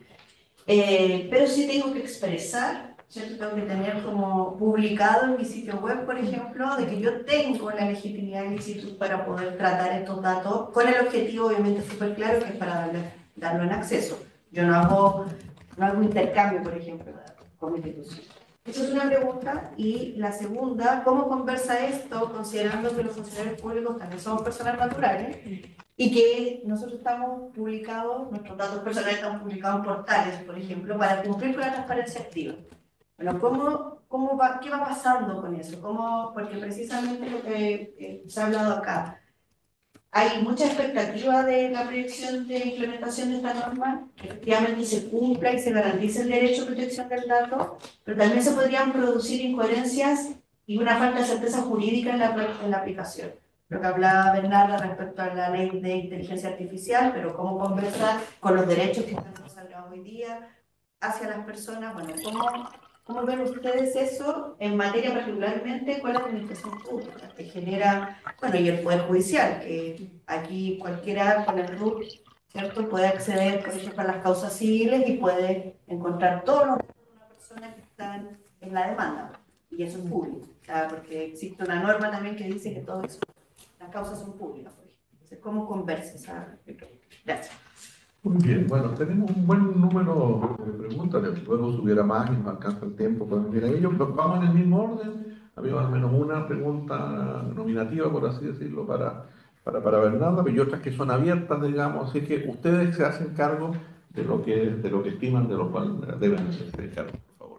eh, pero sí tengo que expresar, ¿cierto? Tengo que tener como publicado en mi sitio web, por ejemplo, de que yo tengo la legitimidad y licitud para poder tratar estos datos, con el objetivo, obviamente, súper claro, que es para darle, darlo en acceso. Yo no hago, no hago intercambio, por ejemplo, con mi institución. Esa es una pregunta. Y la segunda, ¿cómo conversa esto, considerando que los funcionarios públicos también son personas naturales y que nosotros estamos publicados, nuestros datos personales están publicados en portales, por ejemplo, para cumplir con la transparencia activa? Bueno, ¿cómo, cómo va, ¿qué va pasando con eso? ¿Cómo? Porque precisamente lo que eh, se ha hablado acá, hay mucha expectativa de la proyección de implementación de esta norma, que efectivamente se cumpla y se garantice el derecho a protección del dato, pero también se podrían producir incoherencias y una falta de certeza jurídica en la, en la aplicación. Lo que hablaba Bernarda respecto a la ley de inteligencia artificial, pero cómo conversar con los derechos que están consagrados hoy día hacia las personas. Bueno, ¿cómo, cómo ven ustedes eso en materia particularmente con la administración pública, que genera, bueno, y el Poder Judicial, que aquí cualquiera con el R U C, ¿cierto?, puede acceder, por ejemplo, a las causas civiles y puede encontrar todos los datos de una persona que están en la demanda, y eso es público, o sea, porque existe una norma también que dice que todo eso, las causas son públicas, por ejemplo. Entonces, ¿cómo conversas? Gracias. Muy bien, bueno, tenemos un buen número de preguntas, luego si hubiera más y nos alcanza el tiempo para ir a ello, pero vamos en el mismo orden. Había al menos una pregunta nominativa, por así decirlo, para, para, para Bernarda, pero y otras que son abiertas, digamos, así que ustedes se hacen cargo de lo que, de lo que estiman, de lo cual deben hacerse cargo, por favor.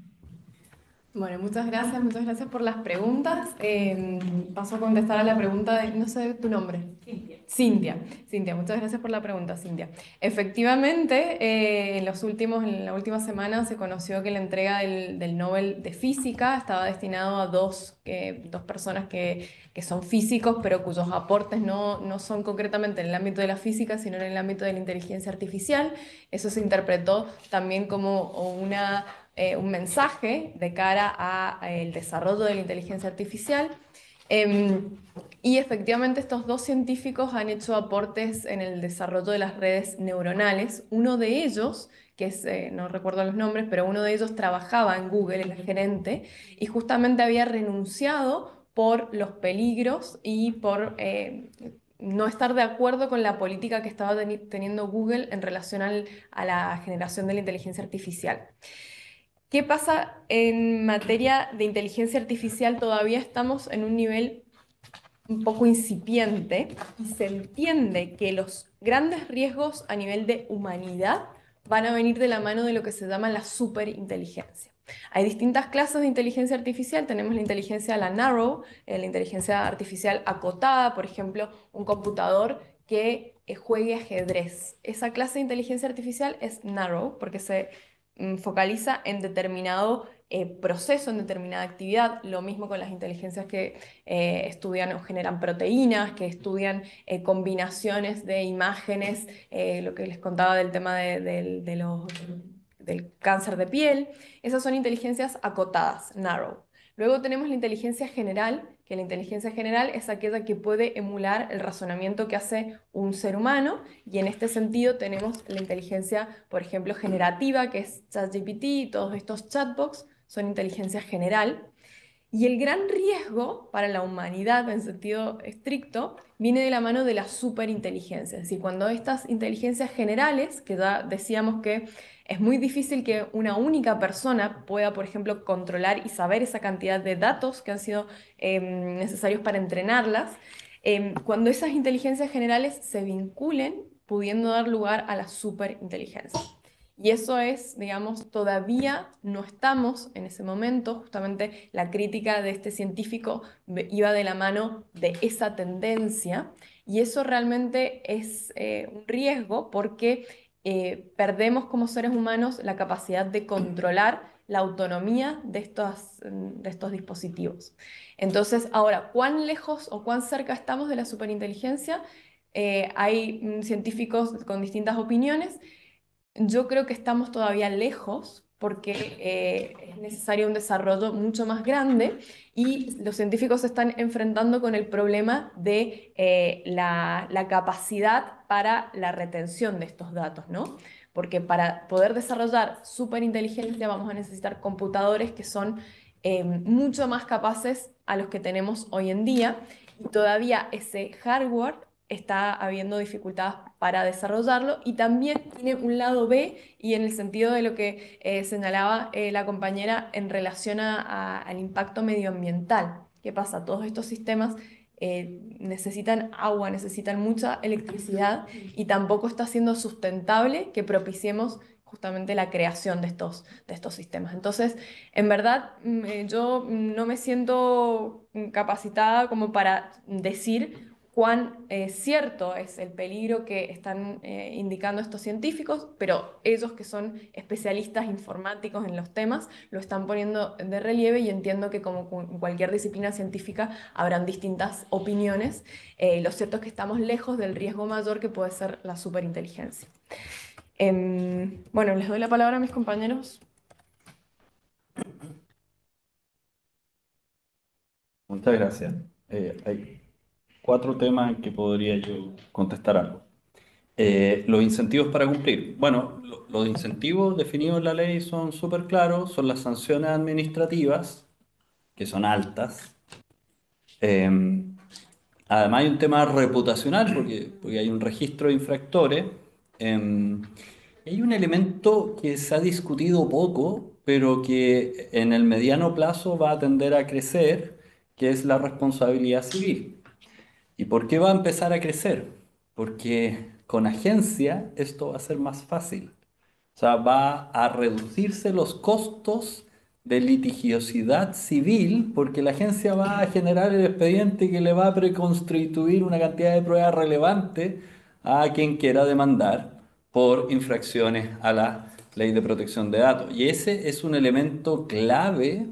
Bueno, muchas gracias, muchas gracias por las preguntas. Eh, paso a contestar a la pregunta de, no sé tu nombre. Cintia. Cintia, Cintia, muchas gracias por la pregunta, Cintia. Efectivamente, eh, en los últimos, en la última semana se conoció que la entrega del, del Nobel de Física estaba destinado a dos, eh, dos personas que, que son físicos, pero cuyos aportes no, no son concretamente en el ámbito de la física, sino en el ámbito de la inteligencia artificial. Eso se interpretó también como una... Eh, un mensaje de cara al desarrollo de la inteligencia artificial. Eh, y efectivamente estos dos científicos han hecho aportes en el desarrollo de las redes neuronales. Uno de ellos, que es, eh, no recuerdo los nombres, pero uno de ellos trabajaba en Google, era gerente, y justamente había renunciado por los peligros y por... Eh, no estar de acuerdo con la política que estaba teniendo Google en relación al, a la generación de la inteligencia artificial. ¿Qué pasa en materia de inteligencia artificial? Todavía estamos en un nivel un poco incipiente y se entiende que los grandes riesgos a nivel de humanidad van a venir de la mano de lo que se llama la superinteligencia. Hay distintas clases de inteligencia artificial. Tenemos la inteligencia la narrow, eh, la inteligencia artificial acotada, por ejemplo, un computador que eh, juegue ajedrez. Esa clase de inteligencia artificial es narrow porque se focaliza en determinado eh, proceso, en determinada actividad. Lo mismo con las inteligencias que eh, estudian o generan proteínas, que estudian eh, combinaciones de imágenes, eh, lo que les contaba del tema de, de, de los, del cáncer de piel. Esas son inteligencias acotadas, narrow. Luego tenemos la inteligencia general, que la inteligencia general es aquella que puede emular el razonamiento que hace un ser humano, y en este sentido tenemos la inteligencia, por ejemplo, generativa, que es ChatGPT, y todos estos chatbots son inteligencia general. Y el gran riesgo para la humanidad en sentido estricto viene de la mano de la superinteligencia. Es decir, cuando estas inteligencias generales, que ya decíamos que es muy difícil que una única persona pueda, por ejemplo, controlar y saber esa cantidad de datos que han sido eh, necesarios para entrenarlas, eh, cuando esas inteligencias generales se vinculen, pudiendo dar lugar a la superinteligencia. Y eso es, digamos, todavía no estamos en ese momento. Justamente la crítica de este científico iba de la mano de esa tendencia, y eso realmente es eh, un riesgo porque eh, perdemos como seres humanos la capacidad de controlar la autonomía de estos, de estos dispositivos. Entonces, ahora, ¿cuán lejos o cuán cerca estamos de la superinteligencia? eh, hay mm, científicos con distintas opiniones. Yo creo que estamos todavía lejos porque eh, es necesario un desarrollo mucho más grande y los científicos se están enfrentando con el problema de eh, la, la capacidad para la retención de estos datos, ¿no? Porque para poder desarrollar superinteligencia vamos a necesitar computadores que son eh, mucho más capaces a los que tenemos hoy en día y todavía ese hardware está habiendo dificultades para desarrollarlo y también tiene un lado B y en el sentido de lo que eh, señalaba eh, la compañera en relación a- a- al impacto medioambiental. ¿Qué pasa? Todos estos sistemas eh, necesitan agua, necesitan mucha electricidad y tampoco está siendo sustentable que propiciemos justamente la creación de estos, de estos sistemas. Entonces, en verdad, mm, eh, yo no me siento mm, capacitada como para decir cuán eh, cierto es el peligro que están eh, indicando estos científicos, pero ellos que son especialistas informáticos en los temas lo están poniendo de relieve y entiendo que como cu- en cualquier disciplina científica habrán distintas opiniones. Eh, lo cierto es que estamos lejos del riesgo mayor que puede ser la superinteligencia. Em, bueno, les doy la palabra a mis compañeros. Muchas gracias. Eh, hay cuatro temas en que podría yo contestar algo. Eh, los incentivos para cumplir. Bueno, lo- los incentivos definidos en la ley son súper claros, son las sanciones administrativas, que son altas. Eh, Además hay un tema reputacional, porque, porque hay un registro de infractores. Eh, y hay un elemento que se ha discutido poco, pero que en el mediano plazo va a tender a crecer, que es la responsabilidad civil. ¿Y por qué va a empezar a crecer? Porque con agencia esto va a ser más fácil. O sea, va a reducirse los costos de litigiosidad civil porque la agencia va a generar el expediente que le va a preconstituir una cantidad de pruebas relevante a quien quiera demandar por infracciones a la ley de protección de datos. Y ese es un elemento clave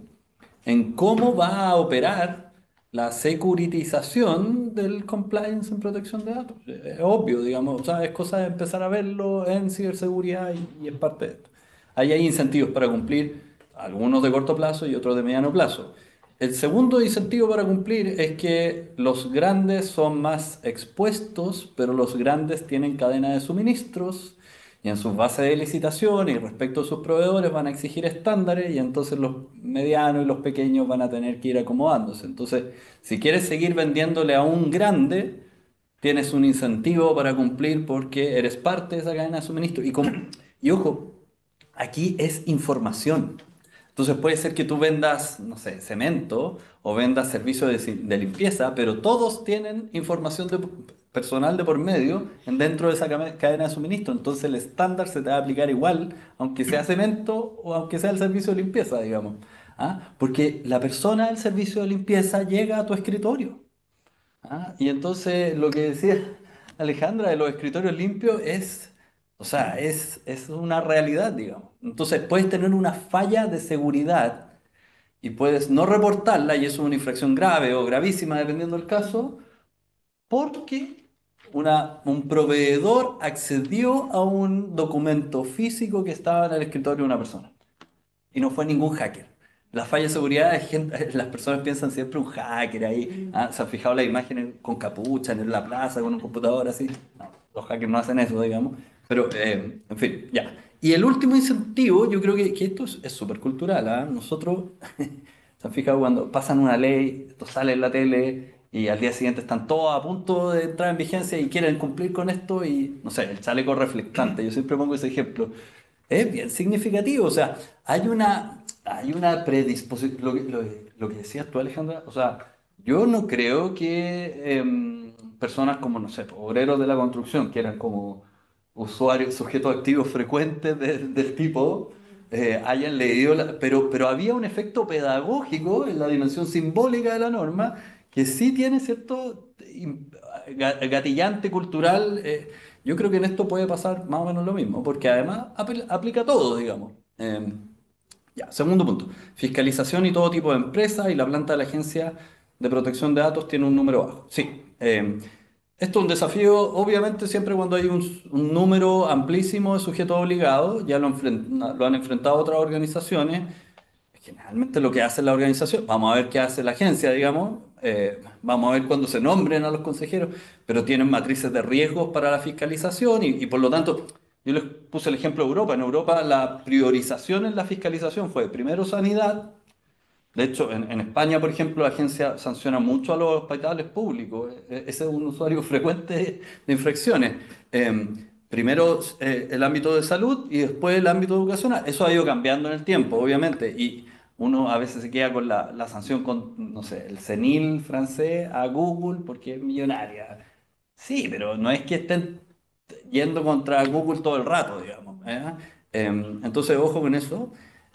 en cómo va a operar la securitización del compliance en protección de datos. Es obvio, digamos, o sea, es cosa de empezar a verlo en ciberseguridad y, y es parte de esto. Ahí hay incentivos para cumplir, algunos de corto plazo y otros de mediano plazo. El segundo incentivo para cumplir es que los grandes son más expuestos, pero los grandes tienen cadena de suministros y en sus bases de licitación y respecto a sus proveedores van a exigir estándares y entonces los medianos y los pequeños van a tener que ir acomodándose. Entonces, si quieres seguir vendiéndole a un grande, tienes un incentivo para cumplir porque eres parte de esa cadena de suministro. Y, como, y ojo, aquí es información. Entonces puede ser que tú vendas, no sé, cemento o vendas servicios de, si- de limpieza, pero todos tienen información de- personal de por medio en- dentro de esa came- cadena de suministro. Entonces el estándar se te va a aplicar igual, aunque sea cemento o aunque sea el servicio de limpieza, digamos. ¿Ah? Porque la persona del servicio de limpieza llega a tu escritorio. Ah, y entonces lo que decía Alejandra de los escritorios limpios es, o sea, es, es una realidad, digamos. Entonces puedes tener una falla de seguridad y puedes no reportarla, y eso es una infracción grave o gravísima, dependiendo del caso, porque una, un proveedor accedió a un documento físico que estaba en el escritorio de una persona y no fue ningún hacker. La falla de seguridad es gente, las personas piensan siempre un hacker ahí. ¿Ah? ¿Se han fijado las imágenes con capucha en la plaza, con un computador así? No, los hackers no hacen eso, digamos. Pero, eh, en fin, ya. Y el último incentivo, yo creo que, que esto es súper cultural. ¿Ah? Nosotros, ¿se han fijado cuando pasan una ley, esto sale en la tele y al día siguiente están todos a punto de entrar en vigencia y quieren cumplir con esto y, no sé, el chaleco reflectante? Yo siempre pongo ese ejemplo. Es bien significativo, o sea, hay una, hay una predisposición, lo, que- lo, que lo que decías tú, Alejandra, o sea, yo no creo que em, personas como, no sé, obreros de la construcción, que eran como usuarios, sujetos activos frecuentes de- del tipo, eh, hayan leído, la- pero, pero había un efecto pedagógico en la dimensión simbólica de la norma que sí tiene cierto im- ga- gatillante cultural. eh, yo creo que en esto puede pasar más o menos lo mismo, porque además apl- aplica todo, digamos. Eh, ya, segundo punto. Fiscalización y todo tipo de empresas y la planta de la Agencia de Protección de Datos tiene un número bajo. Sí. eh, Esto es un desafío, obviamente, siempre cuando hay un, un número amplísimo de sujetos obligados, ya lo, enfren- lo han enfrentado otras organizaciones. Generalmente lo que hace la organización, vamos a ver qué hace la agencia, digamos, eh, vamos a ver cuándo se nombren a los consejeros, pero tienen matrices de riesgos para la fiscalización y, y por lo tanto, yo les puse el ejemplo de Europa. En Europa la priorización en la fiscalización fue primero sanidad. De hecho, en, en España, por ejemplo, la agencia sanciona mucho a los hospitales públicos. E- Ese es un usuario frecuente de infracciones. Eh, primero eh, el ámbito de salud y después el ámbito educacional. Eso ha ido cambiando en el tiempo, obviamente. Y uno a veces se queda con la, la sanción con, no sé, el CENIL francés a Google porque es millonaria. Sí, pero no es que estén yendo contra Google todo el rato, digamos. ¿eh? Em, entonces, ojo con eso.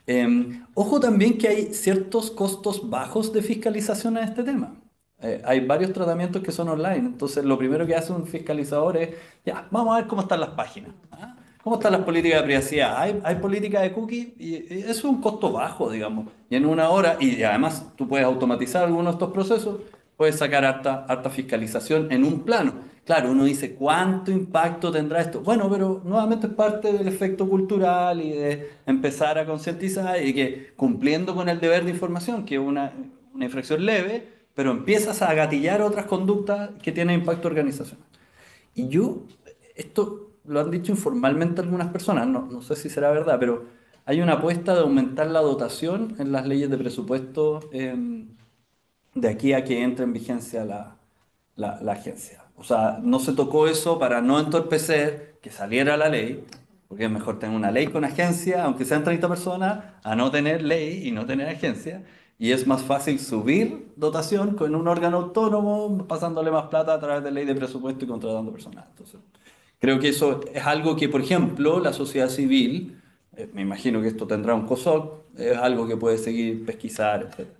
Em, ojo también que hay ciertos costos bajos de fiscalización en este tema. Eh, hay varios tratamientos que son online, entonces lo primero que hace un fiscalizador es, ya, vamos a ver cómo están las páginas. ¿ah? ¿Cómo están las políticas de privacidad? ¿Hay, hay política de cookies? Y, y eso es un costo bajo, digamos. Y en una hora, y además tú puedes automatizar algunos de estos procesos, puedes sacar harta, harta fiscalización en un plano. Claro, uno dice, ¿cuánto impacto tendrá esto? Bueno, pero nuevamente es parte del efecto cultural y de empezar a concientizar y que cumpliendo con el deber de información, que es una, una infracción leve, pero empiezas a gatillar otras conductas que tienen impacto organizacional. Y yo, esto lo han dicho informalmente algunas personas, no, no sé si será verdad, pero hay una apuesta de aumentar la dotación en las leyes de presupuesto eh, de aquí a que entre en vigencia la, la, la agencia. O sea, no se tocó eso para no entorpecer que saliera la ley, porque es mejor tener una ley con agencia, aunque sean treinta personas, a no tener ley y no tener agencia. Y es más fácil subir dotación con un órgano autónomo, pasándole más plata a través de ley de presupuesto y contratando personal. Entonces, creo que eso es algo que, por ejemplo, la sociedad civil, eh, me imagino que esto tendrá un COSOC, es algo que puede seguir pesquisar, etcétera.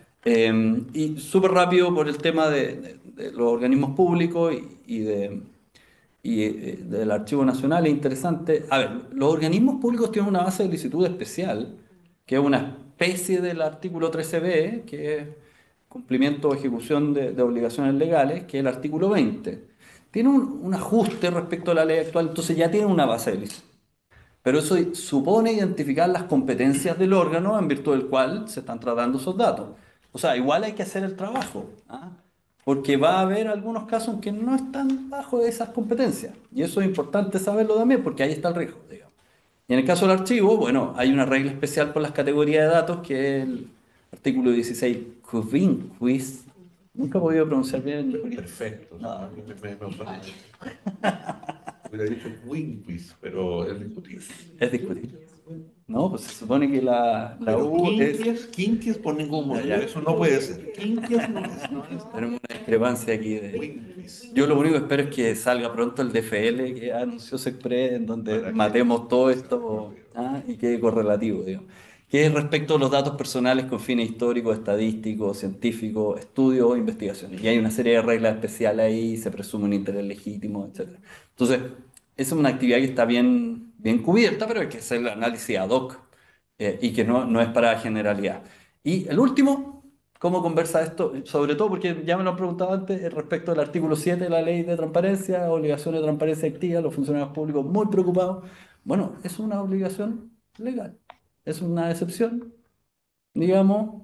Eh, y súper rápido por el tema de, de- de los organismos públicos y, y de, y, eh, del Archivo Nacional, es interesante. A ver, los organismos públicos tienen una base de licitud especial, que es una especie del artículo trece b, que es cumplimiento o ejecución de, de obligaciones legales, que es el artículo veinte. Tiene un, un ajuste respecto a la ley actual, entonces ya tiene una base de licitud. Pero eso supone identificar las competencias del órgano en virtud del cual se están tratando esos datos. O sea, igual hay que hacer el trabajo, ¿ah? Porque va a haber algunos casos en que no están bajo esas competencias. Y eso es importante saberlo también, porque ahí está el riesgo, digamos. Y en el caso del archivo, bueno, hay una regla especial por las categorías de datos, que es el artículo dieciséis Quiz. Nunca he podido pronunciar bien. Perfecto. No. Me, me, me suena. Hubiera dicho Winquiz, pero es discutible. Es discutible. No, pues se supone que la, la Pero U es... Quinquies, Quinquies por ningún motivo. Ya, ya. Eso no puede ser. Quinquies no es. No es. Tenemos una discrepancia aquí. De... Winquiz. Yo lo único que espero es que salga pronto el D F L que anunció Sexpress, en donde Para que- matemos todo esto, ¿ah? Y quede correlativo, digamos. Que es respecto a los datos personales con fines históricos, estadísticos, científicos, estudios o investigaciones. Y hay una serie de reglas especiales ahí, se presume un interés legítimo, etcétera. Entonces, esa es una actividad que está bien, bien cubierta, pero hay que hacer el análisis ad hoc eh, y que no, no es para generalidad. Y el último, ¿cómo conversa esto? Sobre todo porque ya me lo han preguntado antes eh, respecto al artículo siete de la ley de transparencia, obligación de transparencia activa, los funcionarios públicos muy preocupados. Bueno, es una obligación legal, es una excepción, digamos,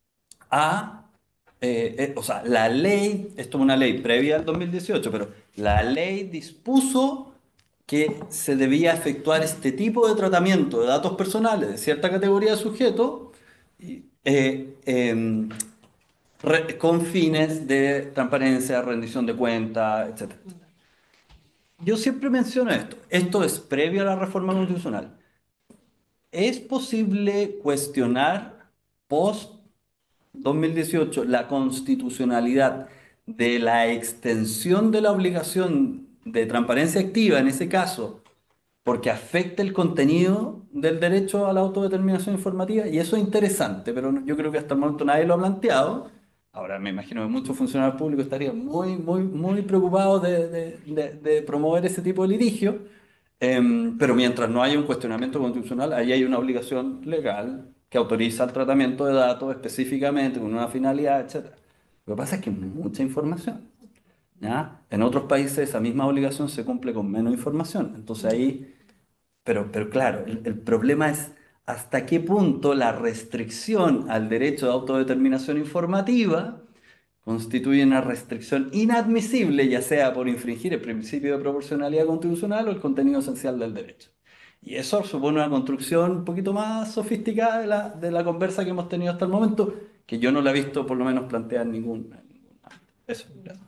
a, eh, eh, o sea, la ley, esto es una ley previa al dos mil dieciocho, pero la ley dispuso que se debía efectuar este tipo de tratamiento de datos personales de cierta categoría de sujetos y, eh, em, re- con fines de transparencia, rendición de cuentas, etcétera. Yo siempre menciono esto. Esto es previo a la reforma constitucional. ¿Es posible cuestionar post dos mil dieciocho la constitucionalidad de la extensión de la obligación de transparencia activa en ese caso porque afecta el contenido del derecho a la autodeterminación informativa? Y eso es interesante, pero no- yo creo que hasta el momento nadie lo ha planteado. Ahora me imagino que muchos funcionarios públicos estarían muy, muy, muy preocupados de, de- de- de promover ese tipo de litigio. Em, pero mientras no haya un cuestionamiento constitucional, ahí hay una obligación legal que autoriza el tratamiento de datos específicamente con una finalidad, etcétera. Lo que pasa es que es mucha información. ¿ya? En otros países esa misma obligación se cumple con menos información. Entonces ahí, pero, pero claro, el, el problema es hasta qué punto la restricción al derecho de autodeterminación informativa constituye una restricción inadmisible, ya sea por infringir el principio de proporcionalidad constitucional o el contenido esencial del derecho. Y eso supone una construcción un poquito más sofisticada de la, de la conversa que hemos tenido hasta el momento, que yo no la he visto por lo menos planteada en ningún, en ningún ámbito. Eso, gracias.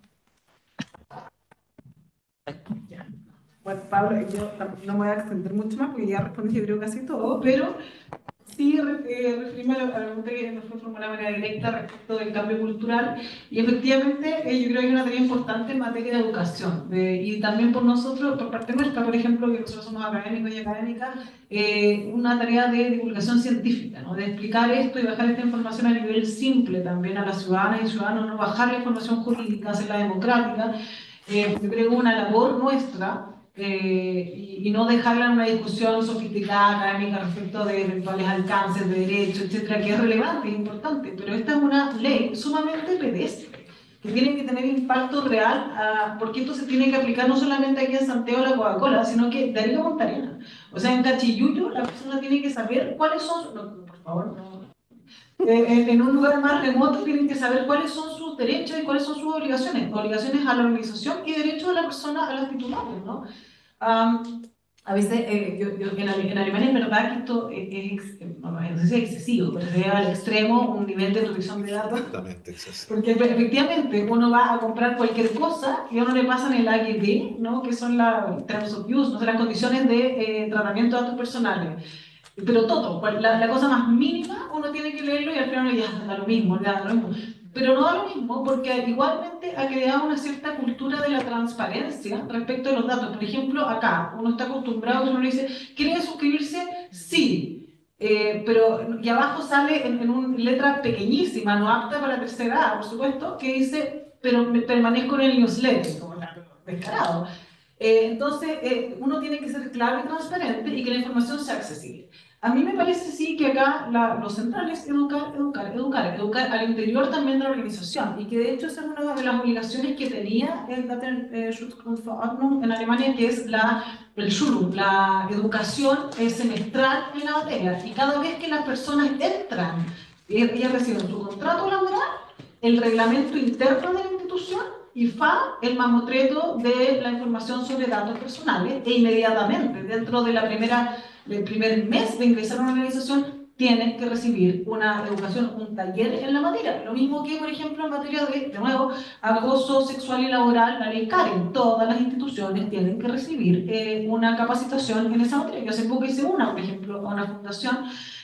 Bueno, Pablo, yo no me voy a extender mucho más porque ya respondí yo creo casi todo, pero sí eh, referirme a la pregunta que me fue formulada de manera directa respecto del cambio cultural y efectivamente eh, yo creo que hay una tarea importante en materia de educación de, y también por nosotros, por parte nuestra, por ejemplo, que nosotros somos académicos y académicas, eh, una tarea de divulgación científica, ¿no? De explicar esto y bajar esta información a nivel simple también a las ciudadanas y ciudadanos, no bajar la información jurídica, hacerla democrática. Eh, yo creo que es una labor nuestra. Eh, y, y no dejarla en una discusión sofisticada, académica, respecto de eventuales alcances de derecho, etcétera, que es relevante, es importante, pero esta es una ley sumamente pedestre, que tiene que tener impacto real, uh, porque esto se tiene que aplicar no solamente aquí en Santiago la Coca-Cola, sino que de Arica a Punta Arenas. O sea, en Cachiyuyo la persona tiene que saber cuáles son, no, por favor, no. En, en un lugar más remoto tienen que saber cuáles son sus derechos y cuáles son sus obligaciones, obligaciones a la organización y derechos de la persona a las titulares, ¿no? Um, a veces, eh, yo, yo, en, en Alemania es verdad que esto es, es, no, no sé si es excesivo, pero se lleva al extremo un nivel de protección de datos. Exactamente, excesivo. Porque efectivamente uno va a comprar cualquier cosa y a uno le pasan el A G B, ¿no? Que son las terms of use, ¿no? Las condiciones de eh, tratamiento de datos personales. Pero todo, la, la cosa más mínima uno tiene que leerlo y al final ya da lo mismo, ya da lo mismo. Pero no da lo mismo porque igualmente ha creado una cierta cultura de la transparencia respecto de los datos. Por ejemplo, acá uno está acostumbrado, uno le dice, ¿quiere suscribirse? Sí. Eh, pero y abajo sale en, en una letra pequeñísima, no apta para la tercera edad, por supuesto, que dice, pero me permanezco en el newsletter, como descarado. Eh, entonces, eh, uno tiene que ser claro y transparente y que la información sea accesible. A mí me parece sí que acá la, lo central es educar, educar, educar, educar al interior también de la organización y que de hecho esa es una de las obligaciones que tenía el Datenschutzverordnung en Alemania, que es la, el Schulung, la educación semestral en la materia. Y cada vez que las personas entran y ellas reciben su contrato laboral, el reglamento interno de la institución y F A, el mamotreto de la información sobre datos personales, e inmediatamente, dentro de la primera, del primer mes de ingresar a una organización, tienen que recibir una educación, un taller en la materia. Lo mismo que, por ejemplo, en materia de, de nuevo, acoso sexual y laboral, la ley Karen. Todas las instituciones tienen que recibir eh, una capacitación en esa materia. Yo hace poco hice una, por ejemplo, a una fundación,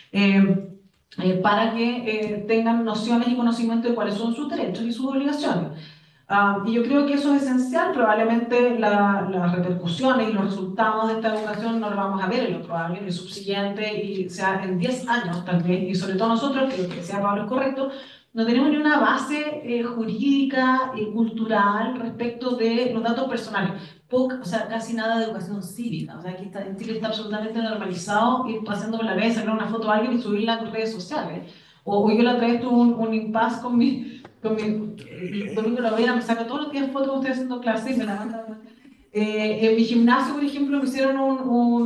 eh, eh, para que eh, tengan nociones y conocimiento de cuáles son sus derechos y sus obligaciones. Uh, y yo creo que eso es esencial. Probablemente la, las repercusiones y los resultados de esta educación no los vamos a ver en lo probable, en el subsiguiente, y sea en diez años tal vez, y sobre todo nosotros, que, que sea Pablo es correcto, no tenemos ni una base eh, jurídica y cultural respecto de los datos personales. Poca, o sea, casi nada de educación cívica. O sea, aquí está, en Chile está absolutamente normalizado ir pasando por la calle, sacar una foto a alguien y subirla a tus redes sociales. O, o yo la otra vez tuve un, un impasse con mi... Con mi el domingo la voy a me saco todos los días fotos cuando estoy haciendo clases y me la mandan. Eh, en mi gimnasio, por ejemplo, me hicieron un,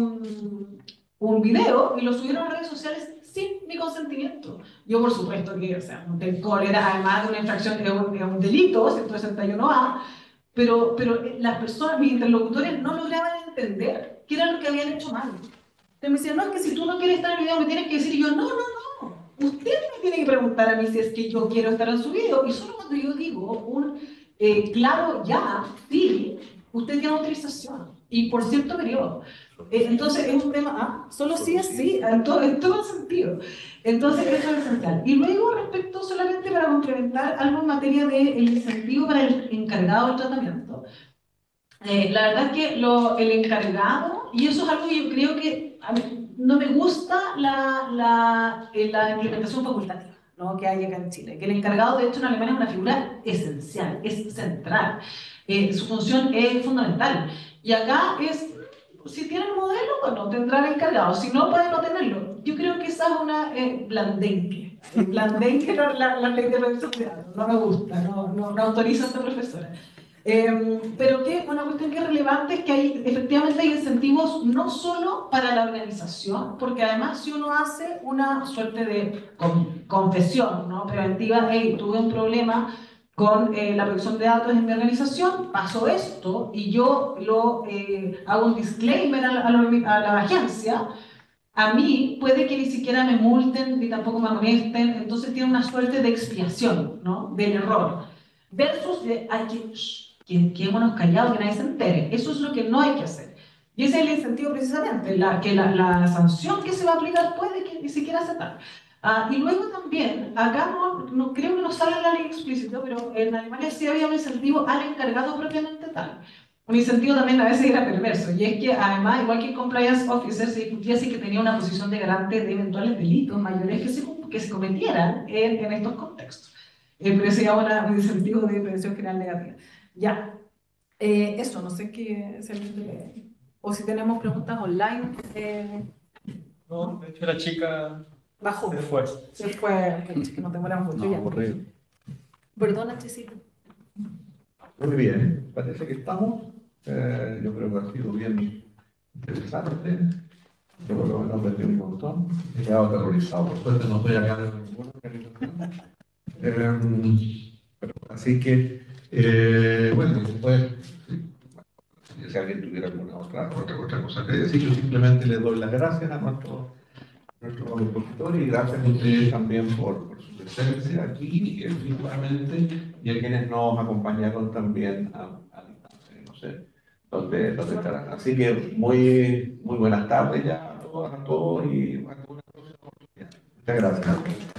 un, un video y lo subieron a redes sociales sin mi consentimiento. Yo, por supuesto, que, o sea, el cólera, además de una infracción, es un, es un delito, ciento sesenta y uno A, pero, pero las personas, mis interlocutores, no lograban entender qué era lo que habían hecho mal. Entonces me decían, no, es que si tú no quieres estar en el video, me tienes que decir. Y yo, no, no, no. Usted me tiene que preguntar a mí si es que yo quiero estar en su video, y solo cuando yo digo un eh, claro ya, sí, usted tiene autorización, y por cierto periodo. Eh, entonces es un tema, ah, solo sí es sí, en todo, en todo sentido. Entonces eso es esencial. Y luego respecto, solamente para complementar algo en materia del incentivo para el encargado del tratamiento, eh, la verdad es que lo, el encargado, y eso es algo que yo creo que a mí, no me gusta la, la, la implementación facultativa, ¿no? Que hay acá en Chile. Que el encargado, de hecho, en Alemania es una figura esencial, es central. Eh, su función es fundamental. Y acá es, si tiene el modelo, bueno, tendrá el encargado. Si no, puede no tenerlo. Yo creo que esa es una eh, blandengue. Blandengue, la, la, la ley de protección de datos. No me gusta, no, no, no autoriza a esta profesora. Eh, pero que una cuestión que es relevante es que hay, efectivamente hay incentivos no solo para la organización, porque además si uno hace una suerte de con, confesión, ¿no?, preventiva, hey, tuve un problema con eh, la protección de datos en mi organización, pasó esto, y yo lo eh, hago un disclaimer a la, a la, a la agencia, a mí puede que ni siquiera me multen ni tampoco me amonesten, entonces tiene una suerte de expiación, ¿no?, del error. Versus de, hay que, shh, que quedémonos callados, que nadie se entere. Eso es lo que no hay que hacer. Y ese es el incentivo precisamente, la, que la, la sanción que se va a aplicar puede que ni siquiera se tal. Ah, y luego también, acá no, no creo que no sale en la ley explícito, pero en Alemania sí había un incentivo al encargado propiamente tal. Un incentivo también a veces era perverso, y es que además, igual que el compliance officer, se discutía si que tenía una posición de garante de eventuales delitos mayores que se, que se cometieran en, en estos contextos. Eh, pero ese ya era un incentivo de prevención general negativa. Ya, eh, eso, no sé qué es el, o si tenemos preguntas online. Eh, No, de hecho la chica bajó. se fue. Se fue, que nos demoramos mucho No, ya. aburrido. Perdona, Chesito. Muy bien, parece que estamos. Eh, yo creo que ha sido bien interesante. Yo por lo menos aprendí un montón. He quedado aterrorizado, por suerte no estoy acá de ninguna organización. Eh, pero, así que, eh, bueno, después, si, si alguien tuviera alguna otra, otra, otra cosa que decir, yo simplemente les doy las gracias a nuestros nuestros expositores y gracias a ustedes también por, por su presencia aquí, efectivamente, y a quienes nos acompañaron también a, a distancia, no sé dónde, dónde estarán. Así que muy, muy buenas tardes ya a todas, a todos y hasta una próxima oportunidad. Muchas gracias.